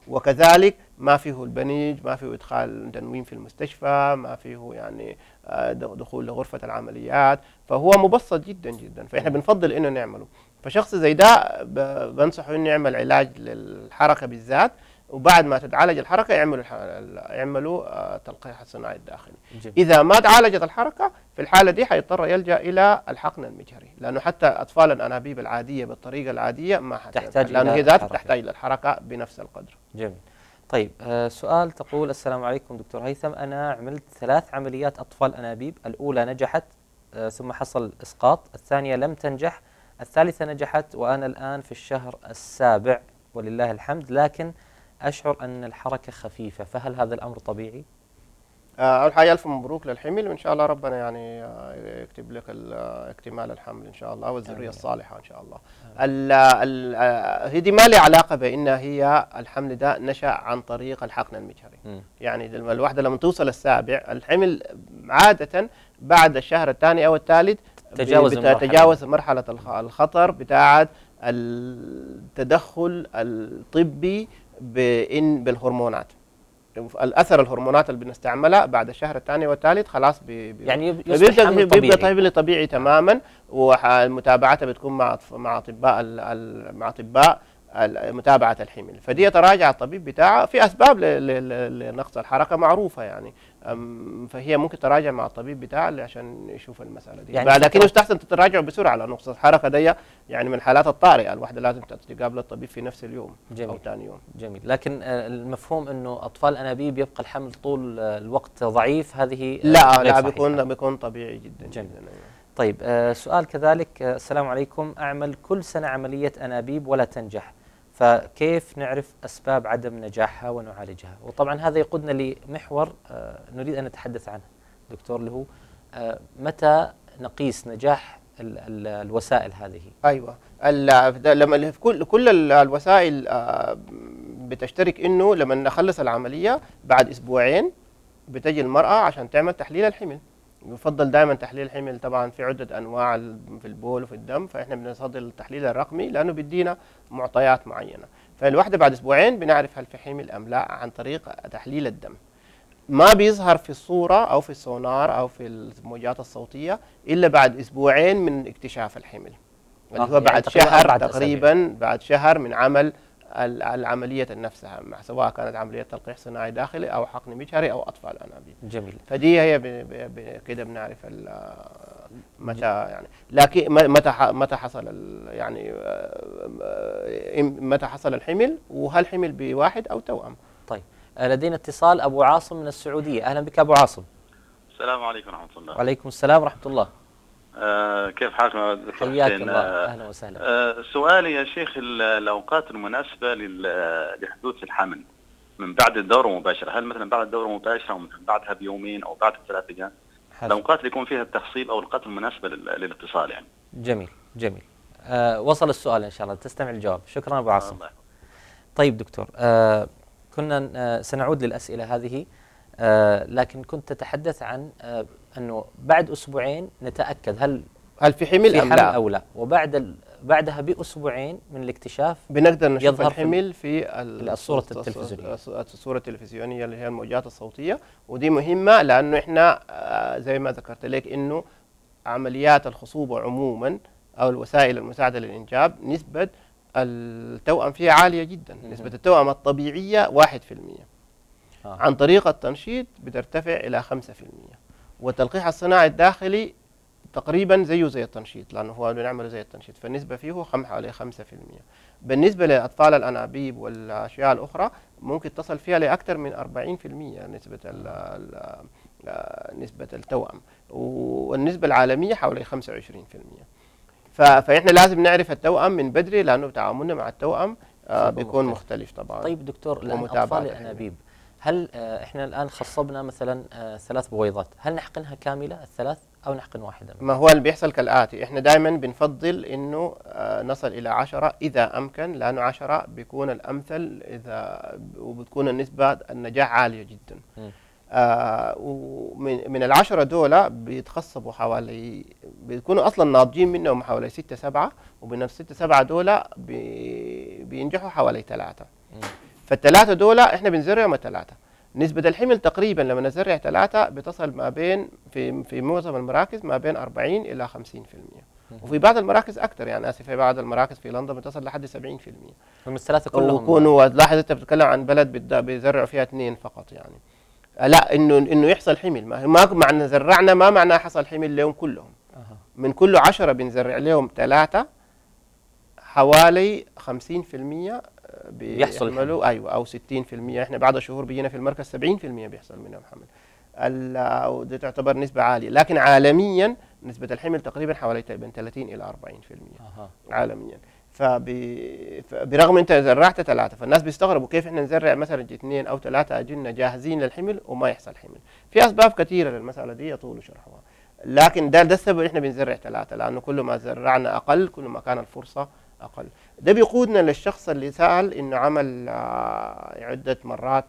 وكذلك ما فيه البنج، ما فيه إدخال تنويم في المستشفى، ما فيه يعني دخول لغرفة العمليات، فهو مبسط جدا جدا، فإحنا بنفضل إنه نعمله. فشخص زي ده بنصحه إنه يعمل علاج للحركة بالذات، وبعد ما تتعالج الحركة يعملوا تلقيح الصناعي الداخلي. إذا ما تعالجت الحركة في الحالة دي حيضطر يلجأ إلى الحقن المجهري، لأنه حتى أطفال الأنابيب العادية بالطريقة العادية ما تحتاج، لأنه هي ذاتها تحتاج للحركة بنفس القدر. جميل. طيب سؤال تقول: السلام عليكم دكتور هيثم، أنا عملت 3 عمليات أطفال أنابيب، الأولى نجحت ثم حصل إسقاط، الثانية لم تنجح، الثالثة نجحت، وأنا الآن في الشهر السابع ولله الحمد، لكن أشعر أن الحركة خفيفة، فهل هذا الأمر طبيعي؟ أول حاجة ألف مبروك للحمل، وإن شاء الله ربنا يعني يكتب لك اكتمال الحمل إن شاء الله والذرية الصالحة إن شاء الله. هي دي ما لها علاقة بأن هي الحمل ده نشأ عن طريق الحقن المجهري. يعني الواحدة لما توصل السابع الحمل عادة بعد الشهر الثاني أو الثالث تتجاوز مرحلة الخطر بتاعة التدخل الطبي بالهرمونات. الأثر الهرمونات اللي بنستعملها بعد الشهر الثاني والثالث خلاص يعني بيبدأ طبيعي تماما، ومتابعتها بتكون مع أطباء متابعة الحمل. فدي يتراجع الطبيب بتاعها في أسباب لنقص الحركة معروفة يعني، فهي ممكن تراجع مع الطبيب بتاعها عشان يشوف المسألة دي. يعني لكن يستحسن تتراجعوا بسرعة، لأن نقص الحركة دي يعني من الحالات الطارئة، الواحدة لازم تقابل الطبيب في نفس اليوم. جميل. أو ثاني يوم. جميل. لكن المفهوم إنه أطفال أنابيب يبقى الحمل طول الوقت ضعيف، هذه لا بيكون طبيعي جدا. جميل. جدا. طيب سؤال كذلك: السلام عليكم، أعمل كل سنة عملية أنابيب ولا تنجح، فكيف نعرف أسباب عدم نجاحها ونعالجها؟ وطبعا هذا يقودنا لمحور نريد أن نتحدث عنه دكتور، اللي هو متى نقيس نجاح الوسائل هذه؟ أيوة، لما كل الوسائل بتشترك إنه لما نخلص العملية بعد أسبوعين بتجي المرأة عشان تعمل تحليل الحمل. يفضل دائما تحليل الحمل، طبعا في عدة انواع في البول وفي الدم، فاحنا بنفضل التحليل الرقمي لانه بيدينا معطيات معينه. فالواحده بعد اسبوعين بنعرف هل في حمل ام لا عن طريق تحليل الدم. ما بيظهر في الصوره او في السونار او في الموجات الصوتيه الا بعد اسبوعين من اكتشاف الحمل، اللي هو بعد شهر تقريبا، بعد شهر من عمل العملية نفسها، سواء كانت عملية تلقيح صناعي داخلي أو حقن مجهري أو أطفال أنابيب. جميل. فدي هي كده بنعرف متى يعني، لكن متى حصل يعني متى حصل الحمل، وهل حمل بواحد أو توأم. طيب لدينا اتصال أبو عاصم من السعودية. أهلا بك أبو عاصم. السلام عليكم ورحمة الله. وعليكم السلام ورحمة الله. كيف حالكم دكتور حسين؟ حياك الله. أهلا وسهلا. سؤالي يا شيخ، الأوقات المناسبة لحدوث الحمل من بعد الدورة مباشرة، هل مثلا بعد الدورة مباشرة أو بعدها بيومين أو بعد 3 أيام؟ الأوقات اللي يكون فيها التحصيل أو الأوقات المناسبة للاتصال يعني. جميل جميل. وصل السؤال إن شاء الله، تستمع الجواب. شكرا أبو عاصم. طيب دكتور، كنا سنعود للأسئلة هذه، لكن كنت تتحدث عن أنه بعد أسبوعين نتأكد هل في حمل أو لا، بعدها بأسبوعين من الاكتشاف بنقدر نشوف الحمل في الصورة التلفزيونية. الصورة التلفزيونية اللي هي الموجات الصوتية، ودي مهمة لأنه إحنا زي ما ذكرت لك إنه عمليات الخصوبة عموما أو الوسائل المساعدة للإنجاب نسبة التوأم فيها عالية جدا. نسبة التوأم الطبيعية 1%. عن طريق التنشيط بترتفع إلى 5%، والتلقيح الصناعي الداخلي تقريبا زي التنشيط، لأنه هو بنعمله زي التنشيط، فالنسبة فيه حوالي 5%. بالنسبة لأطفال الأنابيب والأشياء الأخرى ممكن تصل فيها لأكثر من 40% نسبة التوأم، والنسبة العالمية حوالي 25%. فإحنا لازم نعرف التوأم من بدري، لأنه تعاملنا مع التوأم بيكون مختلف طبعا. طيب دكتور، الآن أطفال الأنابيب هل إحنا الآن خصبنا مثلا 3 بويضات، هل نحقنها كاملة الثلاث أو نحقن واحدة؟ ما هو اللي بيحصل كالآتي: إحنا دائما بنفضل إنه نصل إلى 10 إذا أمكن، لأنه 10 بيكون الأمثل وبتكون النسبة النجاح عالية جدا. ومن 10 دول بيتخصبوا حوالي، بيكونوا أصلا ناضجين منهم حوالي 6-7، ومن ال6-7 دول بينجحوا حوالي 3. فالثلاثه دول احنا بنزرعهم الثلاثه. نسبه الحمل تقريبا لما نزرع ثلاثه بتصل ما بين في معظم المراكز ما بين 40 الى 50%، وفي بعض المراكز اكثر، يعني اسف في بعض المراكز في لندن بتصل لحد 70%. هم الثلاثه كلهم ويكونوا لاحظ انت بتتكلم عن بلد بيزرعوا فيها 2 فقط يعني. لا انه يحصل حمل، ما معنى زرعنا ما معناه حصل حمل لهم كلهم. من كل 10 بنزرع لهم 3 حوالي 50% بيحصلوا ايوه او 60%. احنا بعض الشهور بيجينا في المركز 70% بيحصل منهم حمل. ودي تعتبر نسبه عاليه، لكن عالميا نسبه الحمل تقريبا حوالي بين 30 الى 40% عالميا. برغم انت زرعت 3 فالناس بيستغربوا كيف احنا نزرع مثلا 2 او 3 اجنه جاهزين للحمل وما يحصل حمل. في اسباب كثيره للمساله دي يطول شرحها، لكن ده السبب احنا بنزرع 3، لانه كل ما زرعنا اقل كل ما كان الفرصه اقل. ده بيقودنا للشخص اللي سال انه عمل عده مرات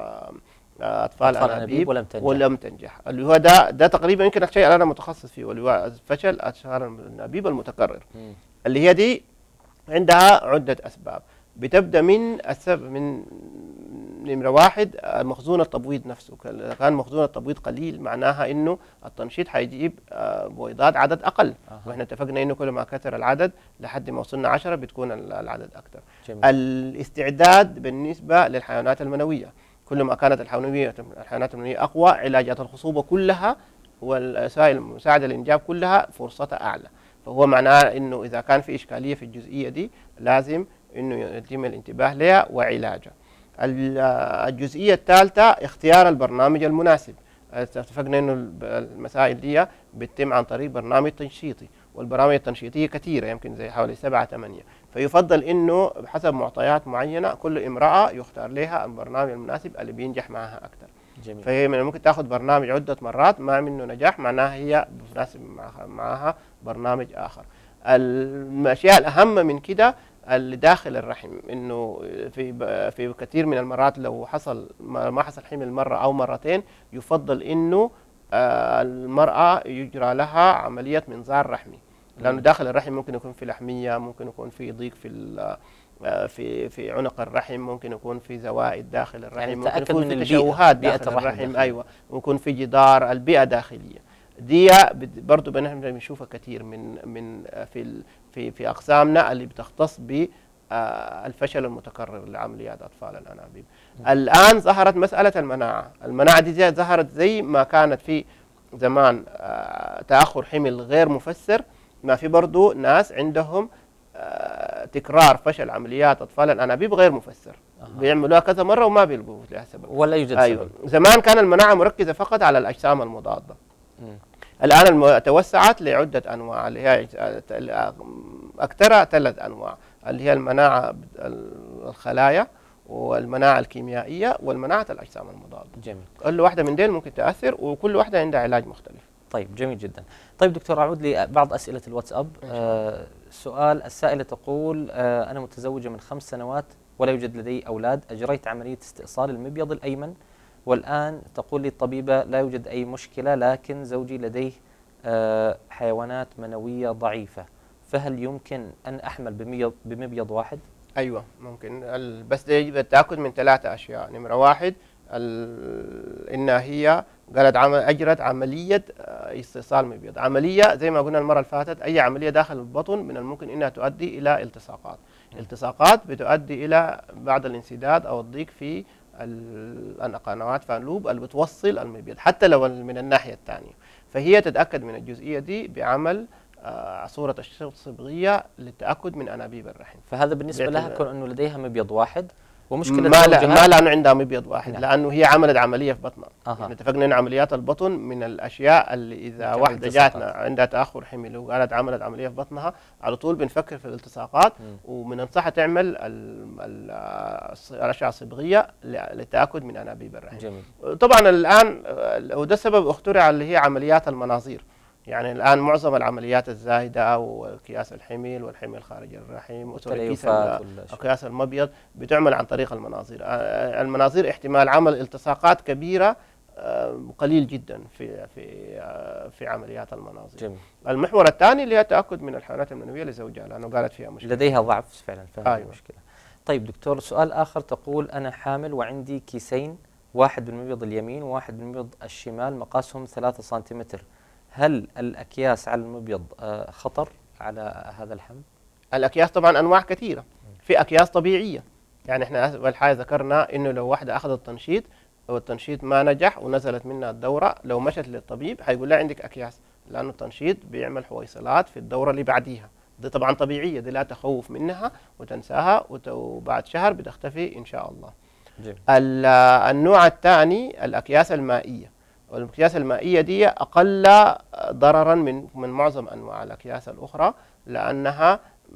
اطفال انابيب ولم تنجح، اللي هو ده تقريبا يمكن الشيء اللي انا متخصص فيه، واللي هو فشل اطفال الانابيب المتكرر، اللي هي دي عندها عده اسباب. بتبدا من السبب من نمره 1 مخزون التبويض نفسه. كان مخزون التبويض قليل معناها انه التنشيط حيجيب بويضات عدد اقل، واحنا اتفقنا انه كل ما كثر العدد لحد ما وصلنا 10 بتكون العدد اكثر. الاستعداد بالنسبه للحيوانات المنويه، كل ما كانت الحيوانات المنويه اقوى علاجات الخصوبه كلها والوسائل المساعده للانجاب كلها فرصتها اعلى. فهو معناه انه اذا كان في اشكاليه في الجزئيه دي لازم انه يتم الانتباه لها وعلاجها. الجزئيه الثالثه اختيار البرنامج المناسب. اتفقنا انه المسائل دي بتتم عن طريق برنامج تنشيطي، والبرامج التنشيطيه كثيره يمكن زي حوالي 7 8، فيفضل انه بحسب معطيات معينه كل امراه يختار لها البرنامج المناسب اللي بينجح معها اكثر. جميل. فهي ممكن تاخذ برنامج عده مرات ما منه نجاح معناها هي مناسب معها برنامج اخر. الاشياء الاهم من كده اللي داخل الرحم، انه في كثير من المرات لو حصل ما حصل حمل مره او مرتين يفضل انه المراه يجرى لها عمليه منظار رحمي، لانه داخل الرحم ممكن يكون في لحميه، ممكن يكون في ضيق في عنق الرحم، ممكن يكون في زوائد داخل الرحم، يعني ممكن يكون في تشوهات داخل الرحم. ايوه، ممكن في جدار البيئه داخليه. دي برضه بنشوفها كثير من في اقسامنا اللي بتختص بالفشل المتكرر لعمليات اطفال الانابيب. الان ظهرت مساله المناعه دي ظهرت زي ما كانت في زمان تاخر حمل غير مفسر، ما في برضه ناس عندهم تكرار فشل عمليات اطفال الانابيب غير مفسر، بيعملوها كذا مره وما بيلقوا لها سبب ولا يوجد سبب. زمان كان المناعه مركزه فقط على الاجسام المضاده. الآن توسعت لعدة أنواع، اللي هي أكثرها 3 أنواع، اللي هي المناعة الخلايا والمناعة الكيميائية والمناعة الأجسام المضادة. جميل. كل واحدة من ديل ممكن تأثر وكل واحدة عندها علاج مختلف. طيب جميل جدا. طيب دكتور أعود لبعض أسئلة الواتساب. سؤال السائلة تقول أنا متزوجة من 5 سنوات ولا يوجد لدي أولاد، أجريت عملية استئصال المبيض الأيمن، والآن تقول لي الطبيبة لا يوجد أي مشكلة، لكن زوجي لديه حيوانات منوية ضعيفة، فهل يمكن أن أحمل بمبيض واحد؟ أيوة ممكن، بس يجب التأكد من 3 أشياء. نمرة 1 إنها هي قالت أجرت عملية استئصال مبيض. عملية زي ما قلنا المرة اللي فاتت، أي عملية داخل البطن من الممكن إنها تؤدي إلى التصاقات. التصاقات بتؤدي إلى بعض الانسداد أو الضيق في القنوات فانلوب اللي بتوصل المبيض حتى لو من الناحية الثانية. فهي تتأكد من الجزئية دي بعمل صورة الشريط الصبغية للتأكد من أنابيب الرحم. فهذا بالنسبة لها كون أنه لديها مبيض واحد ومشكلة ما لأنه عندها مبيض واحد. نعم. لأنه هي عملت عملية في بطنها. يعني اتفقنا أن عمليات البطن من الأشياء اللي إذا واحدة جاتنا عندها تأخر حمل وقالت عملت عملية في بطنها على طول بنفكر في الالتصاقات، وبننصحها تعمل الأشعة الصبغية للتأكد من أنابيب الرحم. جميل. طبعا الآن وده السبب اخترع اللي هي عمليات المناظير. يعني الآن معظم العمليات الزايدة وقياس الحمل والحمل خارج الرحم وقياس المبيض بتعمل عن طريق المناظير. المناظير احتمال عمل التصاقات كبيرة قليل جدا في عمليات المناظير. جميل. المحور الثاني اللي هي التأكد من الحيوانات المنوية لزوجها، لأنه قالت فيها مشكلة لديها ضعف فعلا. أيوة. مشكلة. طيب دكتور، سؤال آخر، تقول أنا حامل وعندي كيسين، واحد بالمبيض اليمين وواحد بالمبيض الشمال، مقاسهم 3 سنتيمتر، هل الأكياس على المبيض خطر على هذا الحمل؟ الأكياس طبعا أنواع كثيرة، في أكياس طبيعية، يعني احنا أول حاجة ذكرنا إنه لو واحدة أخذت تنشيط والتنشيط ما نجح ونزلت منها الدورة، لو مشت للطبيب هيقول لها عندك أكياس، لأنه التنشيط بيعمل حويصلات في الدورة اللي بعديها، دي طبعا طبيعية، دي لا تخوف منها وتنساها وبعد شهر بتختفي إن شاء الله. جميل. النوع الثاني الأكياس المائية، والأكياس المائية دي أقل ضررا من معظم أنواع الأكياس الأخرى، لأنها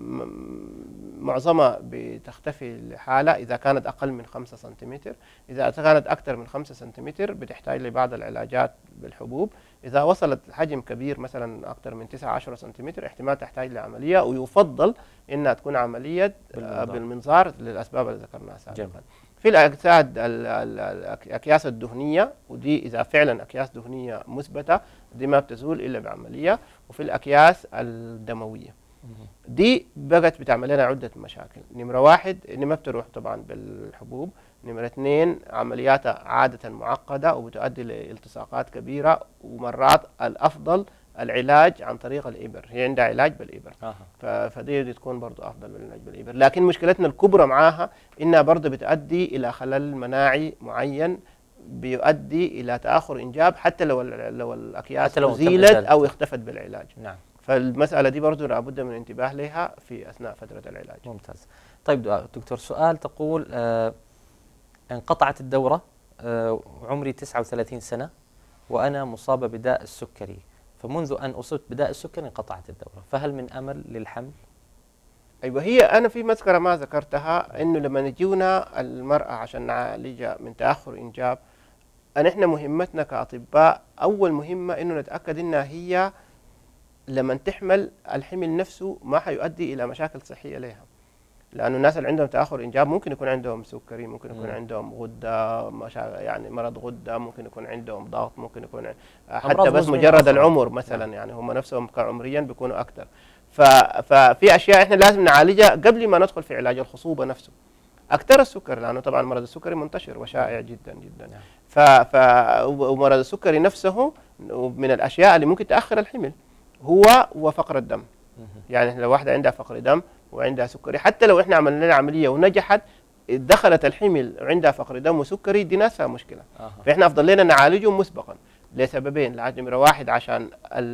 معظمها بتختفي لحالة إذا كانت أقل من 5 سنتيمتر، إذا كانت أكثر من 5 سنتيمتر بتحتاج لبعض العلاجات بالحبوب، إذا وصلت حجم كبير مثلا أكثر من 9-10 سنتيمتر احتمال تحتاج لعملية، ويفضل إنها تكون عملية بالمنظار للأسباب اللي ذكرناها سابقا. في الأكياس الدهنية، ودي إذا فعلا أكياس دهنية مثبتة دي ما بتزول إلا بعملية، وفي الأكياس الدموية دي بقت بتعمل لنا عدة مشاكل. نمرة 1 إن ما بتروح طبعا بالحبوب، نمرة 2 عملياتها عادة معقدة وبتؤدي لالتصاقات كبيرة، ومرات الأفضل العلاج عن طريق الإبر، هي عندها علاج بالإبر. فدي تكون برضو أفضل من العلاج بالإبر، لكن مشكلتنا الكبرى معاها إنها برضو بتؤدي إلى خلل مناعي معين بيؤدي إلى تأخر إنجاب حتى لو الأكياس أزيلت أو اختفت بالعلاج. نعم. فالمسألة دي برضو لابد من الانتباه لها في أثناء فترة العلاج. ممتاز. طيب دكتور، سؤال، تقول انقطعت الدورة وعمري 39 سنة وأنا مصابة بداء السكري، فمنذ أن أصبت بداء السكري انقطعت الدورة، فهل من أمل للحمل؟ أيوة، هي أنا في مسكرة ما ذكرتها، إنه لما نجيونا المرأة عشان نعالجها من تأخر إنجاب، إحنا مهمتنا كأطباء أول مهمة إنه نتأكد إنها هي لما تحمل الحمل نفسه ما حيؤدي إلى مشاكل صحية لها، لأنه الناس اللي عندهم تأخر إنجاب ممكن يكون عندهم سكري، ممكن يكون عندهم غدة يعني مرض غدة، ممكن يكون عندهم ضغط، ممكن يكون حتى بس مجرد العمر مثلا، يعني هم نفسهم كعمريا بيكونوا أكثر. ففي أشياء إحنا لازم نعالجها قبل ما ندخل في علاج الخصوبة نفسه. أكثر السكر، لأنه طبعا مرض السكري منتشر وشائع جدا جدا. ومرض السكري نفسه من الأشياء اللي ممكن تأخر الحمل هو وفقر الدم. يعني لو واحدة عندها فقر دم وعندها سكري، حتى لو احنا عملنا لها عملية ونجحت، دخلت الحمل وعندها فقر دم وسكري، دي ناس فيها مشكلة. فاحنا افضل لنا نعالجهم مسبقا لسببين، نمرة 1 عشان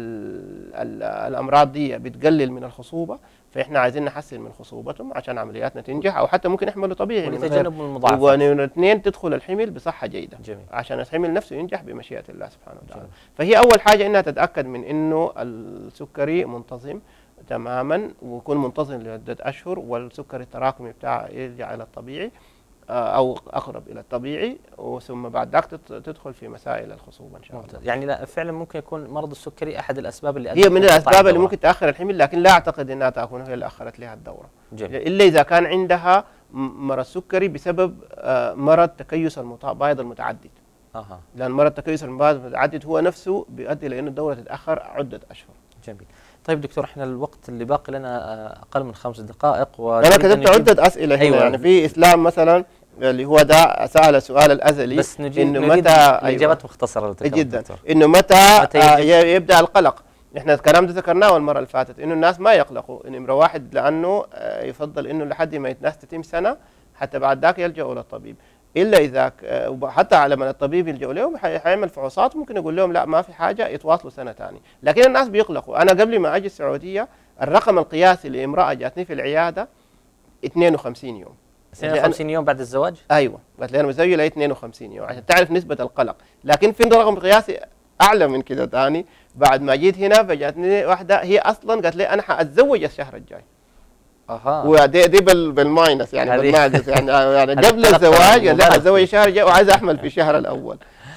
الامراض دي بتقلل من الخصوبة، فاحنا عايزين نحسن من خصوبتهم عشان عملياتنا تنجح، او حتى ممكن يحملوا طبيعي ونتجنب من المضاعفات. ونمرة 2 تدخل الحمل بصحة جيدة. جميل. عشان الحمل نفسه ينجح بمشيئة الله سبحانه وتعالى. فهي اول حاجة انها تتأكد من انه السكري منتظم تماما، ويكون منتظم لمدة أشهر، والسكري التراكمي بتاعه يرجع إلى الطبيعي أو أقرب إلى الطبيعي، وثم بعد ذلك تدخل في مسائل الخصوبة إن شاء الله. يعني لا فعلا ممكن يكون مرض السكري أحد الأسباب اللي هي من الأسباب اللي ممكن تأخر الحمل، لكن لا أعتقد أنها تكون هي اللي أخرت لها الدورة. جميل. إلا إذا كان عندها مرض سكري بسبب مرض تكيس البيض المتعدد. لأن مرض تكيس البيض المتعدد هو نفسه بيؤدي إلى أن الدورة تتأخر عدة أشهر. جميل. طيب دكتور، احنا الوقت اللي باقي لنا اقل من 5 دقائق، انا كتبت عدة اسئله هنا. أيوة. يعني في اسلام مثلا اللي هو ده سأل السؤال الازلي، بس نجيب الاجابات مختصره جدا، انه متى يبدا القلق. احنا الكلام ده ذكرناه المره اللي فاتت، انه الناس ما يقلقوا، نمره 1 لانه يفضل انه لحد ما الناس تتم سنه حتى بعد ذاك يلجأوا للطبيب، الا اذا حتى لما الطبيب يلجأوا لهم حيعمل فحوصات، ممكن يقول لهم لا ما في حاجه، يتواصلوا سنه ثانيه. لكن الناس بيقلقوا. انا قبل ما اجي السعوديه الرقم القياسي لامراه جاتني في العياده 52 يوم. 52 يوم بعد الزواج؟ ايوه، قالت لي انا متزوجه لي 52 يوم عشان تعرف نسبه القلق. لكن في رقم قياسي اعلى من كده ثاني. بعد ما جيت هنا فجاتني واحده هي اصلا قالت لي انا حاتزوج الشهر الجاي. ودي بالماينس، يعني بالناقص، يعني قبل الزواج قال لي حاتزوج الشهر الجاي وعايز احمل في الشهر الاول.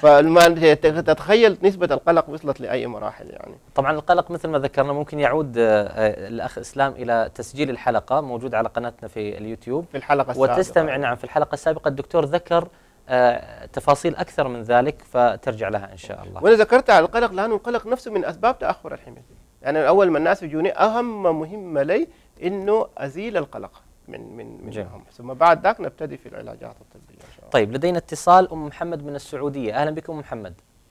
تتخيل نسبة القلق وصلت لأي مراحل. يعني طبعا القلق مثل ما ذكرنا ممكن يعود الأخ إسلام إلى تسجيل الحلقة موجود على قناتنا في اليوتيوب في الحلقة السابقة، وتستمع. نعم، في الحلقة السابقة الدكتور ذكر تفاصيل أكثر من ذلك، فترجع لها إن شاء الله. وأنا ذكرت على القلق لأنه القلق نفسه من أسباب تأخر الحمل. يعني أول ما الناس يجوني أهم مهمة لي إنه أزيل القلق، منهم، ثم بعد ذاك نبتدي في العلاجات الطبيه ان شاء الله. طيب لدينا اتصال ام محمد من السعوديه. اهلا بكم ام محمد.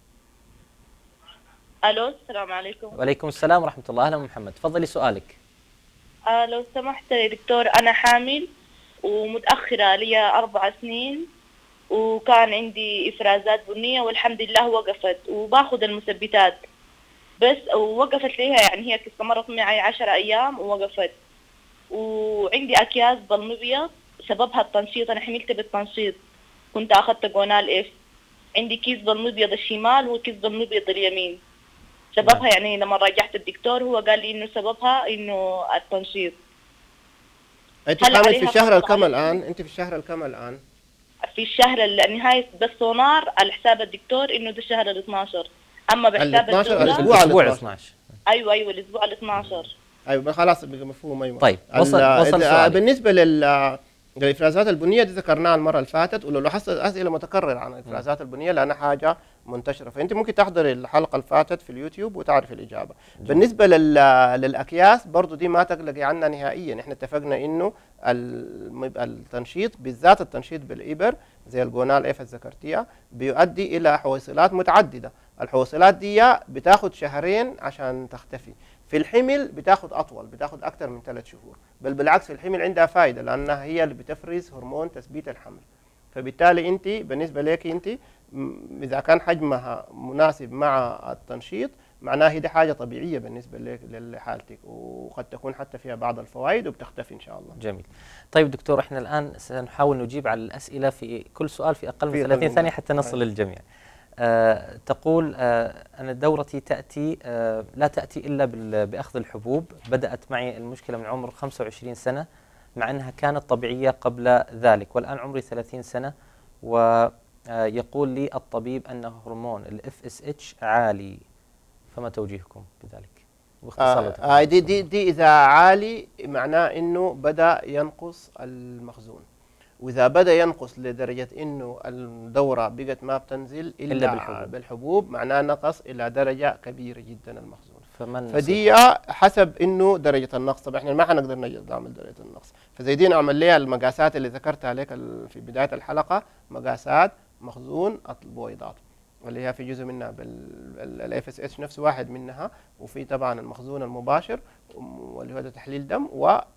الو السلام عليكم. وعليكم السلام ورحمه الله. اهلا ام محمد، تفضلي سؤالك. لو سمحت يا دكتور، انا حامل ومتاخره لي 4 سنين، وكان عندي افرازات بنيه والحمد لله وقفت، وباخذ المثبتات بس ووقفت ليها، يعني هي استمرت معي 10 ايام ووقفت. وعندي اكياس ظل مبيض سببها التنشيط، انا حملت بالتنشيط، كنت اخذت جونال اف. عندي كيس ظل مبيض الشمال وكيس ظل مبيض اليمين، سببها يعني لما راجعت الدكتور هو قال لي انه سببها انه التنشيط. انت حامل في الشهر الكم الان؟ انت في الشهر الكم الان؟ في الشهر النهاية بالسونار على حساب الدكتور انه ده الشهر ال 12، اما بحساب الاسبوع ال 12. ايوه الاسبوع ال 12. ايوه خلاص مفهوم. ايوه طيب وصل بالنسبه للافرازات البنيه دي ذكرناها المره اللي فاتت، ولو لاحظت اسئله متكرره عن الافرازات البنيه لانها حاجه منتشره، فانت ممكن تحضر الحلقه اللي فاتت في اليوتيوب وتعرف الاجابه. بالنسبه للاكياس برضو دي ما تقلقي عنها نهائيا، احنا اتفقنا انه التنشيط بالذات التنشيط بالابر زي الجونال اف ذكرتيها بيؤدي الى حويصلات متعدده، الحويصلات دي بتاخد شهرين عشان تختفي. في الحمل بتاخد اطول، بتاخد اكثر من 3 شهور، بل بالعكس في الحمل عندها فائده لانها هي اللي بتفرز هرمون تثبيت الحمل. فبالتالي انت بالنسبه لك انت اذا كان حجمها مناسب مع التنشيط معناها هي دي حاجه طبيعيه بالنسبه لحالتك، وقد تكون حتى فيها بعض الفوائد وبتختفي ان شاء الله. جميل. طيب دكتور احنا الان سنحاول نجيب على الاسئله في كل سؤال في اقل من 30 ثانيه حتى نصل للجميع. تقول أن دورتي تأتي لا تأتي إلا بأخذ الحبوب، بدأت معي المشكلة من عمر 25 سنة مع أنها كانت طبيعية قبل ذلك، والآن عمري 30 سنة، ويقول لي الطبيب أن هرمون ال FSH عالي، فما توجيهكم بذلك؟ باختصار دي إذا عالي معناه أنه بدأ ينقص المخزون، وإذا بدأ ينقص لدرجة إنه الدورة بقت ما بتنزل إلا بالحبوب معناه نقص إلى درجة كبيرة جدا المخزون. فدي حسب إنه درجة النقص، طبعا إحنا ما حنقدر نعمل درجة النقص، فزي دي نعمل لها المقاسات اللي ذكرتها لك في بداية الحلقة، مقاسات مخزون البويضات اللي هي في جزء منها بال FSH نفسه واحد منها، وفي طبعا المخزون المباشر واللي هو تحليل دم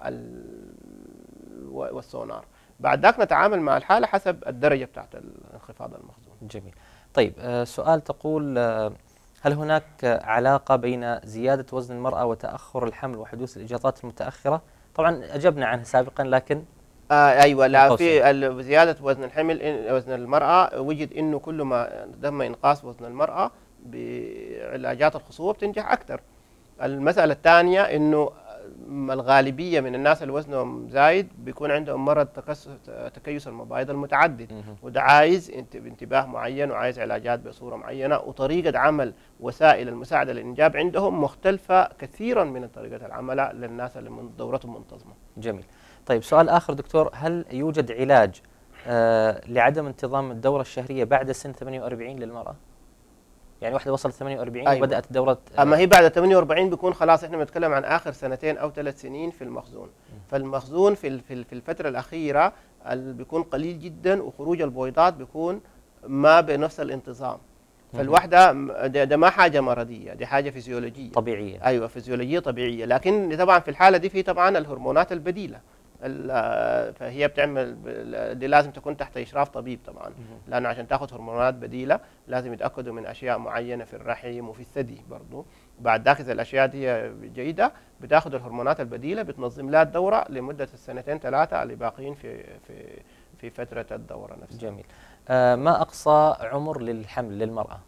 والسونار. بعد ذاك نتعامل مع الحالة حسب الدرجة بتاعت انخفاض المخزون. جميل. طيب سؤال تقول هل هناك علاقة بين زيادة وزن المرأة وتأخر الحمل وحدوث الإجهاضات المتأخرة؟ طبعا أجبنا عنها سابقا لكن أيوة، لا في زيادة وزن الحمل وزن المرأة وجد إنه كل ما تم إنقاص وزن المرأة بعلاجات الخصوبة بتنجح أكثر. المسألة الثانية إنه الغالبية من الناس اللي وزنهم زايد بيكون عندهم مرض تكيس المبايض المتعدد، وده عايز انتباه معين وعايز علاجات بصورة معينة، وطريقة عمل وسائل المساعدة للإنجاب عندهم مختلفة كثيرا من طريقة العمل للناس اللي دورتهم منتظمة. جميل. طيب سؤال آخر دكتور، هل يوجد علاج لعدم انتظام الدورة الشهرية بعد سن 48 للمرأة؟ يعني واحدة وصلت 48 أيوة. وبدأت دورة أما هي بعد 48 بيكون خلاص إحنا بنتكلم عن آخر 2 أو 3 سنين في المخزون، فالمخزون في الفترة الأخيرة بيكون قليل جدا، وخروج البويضات بيكون ما بنفس الانتظام. فالوحدة ده ما حاجة مرضية، دي حاجة فيزيولوجية طبيعية. أيوة فيزيولوجية طبيعية، لكن طبعا في الحالة دي في طبعا الهرمونات البديلة فهي بتعمل دي لازم تكون تحت إشراف طبيب طبعا، لأنه عشان تاخذ هرمونات بديلة لازم يتأكدوا من أشياء معينة في الرحم وفي الثدي برضو. بعد ذاك إذا الأشياء دي جيدة بتاخذ الهرمونات البديلة بتنظم لها الدورة لمدة 2 3 اللي باقيين في فترة الدورة نفسها. جميل. ما أقصى عمر للحمل للمرأة؟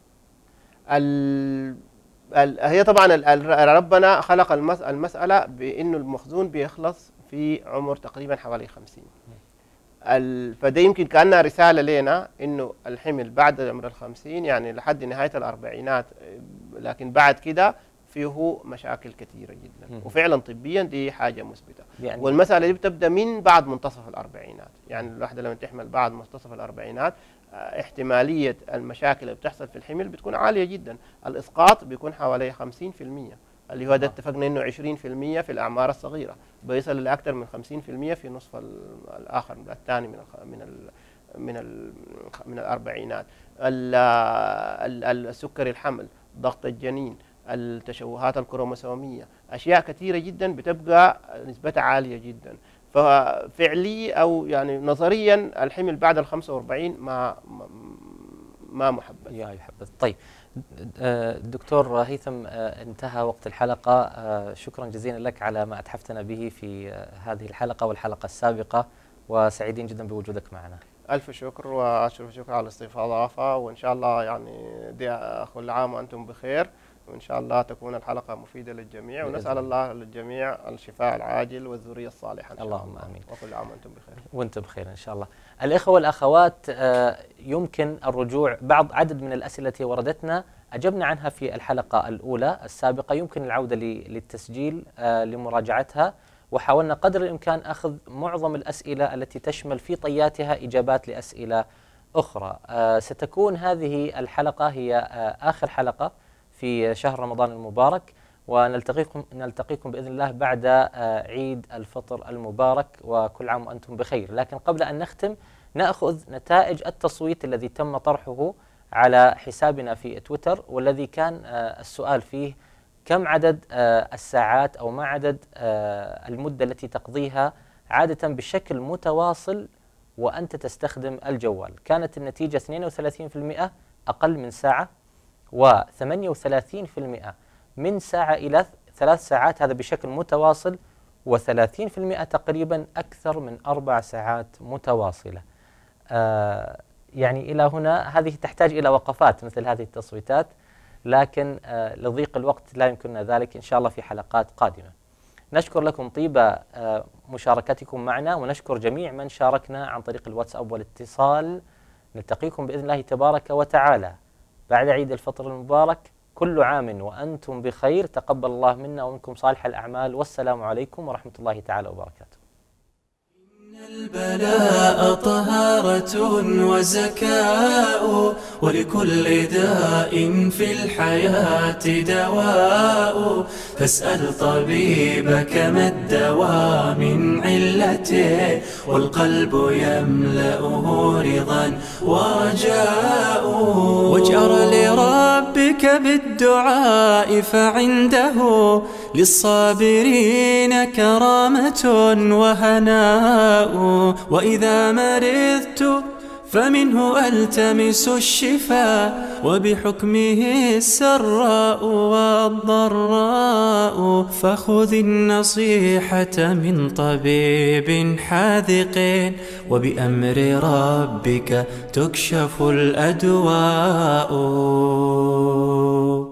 هي طبعا ربنا خلق المسألة بأنه المخزون بيخلص في عمر تقريبا حوالي 50. فده يمكن كأنها رسالة لنا إنه الحمل بعد عمر ال50 يعني لحد نهاية الأربعينات، لكن بعد كده فيه مشاكل كثيرة جدا، وفعلا طبيا دي حاجة مثبتة. يعني والمسألة دي بتبدأ من بعد منتصف الأربعينات، يعني الواحدة لما تحمل بعد منتصف الأربعينات احتمالية المشاكل اللي بتحصل في الحمل بتكون عالية جدا، الإسقاط بيكون حوالي 50%، اللي هو ده اتفقنا انه 20% في الاعمار الصغيره، بيصل لاكثر من 50% في نصف الاخر الثاني من الاربعينات. السكري الحمل، ضغط الجنين، التشوهات الكروموسوميه، اشياء كثيره جدا بتبقى نسبتها عاليه جدا. ففعلي او يعني نظريا الحمل بعد ال 45 ما محبذ. يا يحبذ. طيب دكتور هيثم، انتهى وقت الحلقة. شكرا جزيلا لك على ما أتحفتنا به في هذه الحلقة والحلقة السابقة، وسعيدين جدا بوجودك معنا. ألف شكر وأشرف شكر على الاستضافة، وإن شاء الله يعني كل عام وأنتم بخير، وإن شاء الله تكون الحلقة مفيدة للجميع، ونسأل الله للجميع الشفاء العاجل والذرية الصالحة إن شاء اللهم آمين. وكل عام وأنتم بخير. وأنتم بخير إن شاء الله. الإخوة والأخوات، يمكن الرجوع عدد من الأسئلة التي وردتنا أجبنا عنها في الحلقة الأولى السابقة، يمكن العودة للتسجيل لمراجعتها، وحاولنا قدر الإمكان أخذ معظم الأسئلة التي تشمل في طياتها إجابات لأسئلة أخرى. ستكون هذه الحلقة هي آخر حلقة في شهر رمضان المبارك، ونلتقيكم بإذن الله بعد عيد الفطر المبارك، وكل عام وأنتم بخير. لكن قبل أن نختم نأخذ نتائج التصويت الذي تم طرحه على حسابنا في تويتر، والذي كان السؤال فيه: كم عدد الساعات أو ما عدد المدة التي تقضيها عادة بشكل متواصل وأنت تستخدم الجوال؟ كانت النتيجة 32% أقل من ساعة، و38% من ساعة إلى 3 ساعات، هذا بشكل متواصل، و30% تقريبا أكثر من 4 ساعات متواصلة. يعني إلى هنا هذه تحتاج إلى وقفات مثل هذه التصويتات، لكن لضيق الوقت لا يمكننا ذلك، إن شاء الله في حلقات قادمة. نشكر لكم طيب مشاركتكم معنا، ونشكر جميع من شاركنا عن طريق الواتساب والاتصال. نلتقيكم بإذن الله تبارك وتعالى بعد عيد الفطر المبارك، كل عام وأنتم بخير، تقبل الله منا ومنكم صالح الأعمال، والسلام عليكم ورحمة الله تعالى وبركاته. البلاء طهارة وزكاء، ولكل داء في الحياة دواء، فاسأل طبيبك ما الدواء من علته، والقلب يملأه رضا ورجاء. واجأر لربك بالدعاء، فعنده للصابرين كرامة وهناء. وإذا مرضت فمنه ألتمس الشفاء، وبحكمه السراء والضراء. فخذ النصيحة من طبيب حاذق، وبأمر ربك تكشف الأدواء.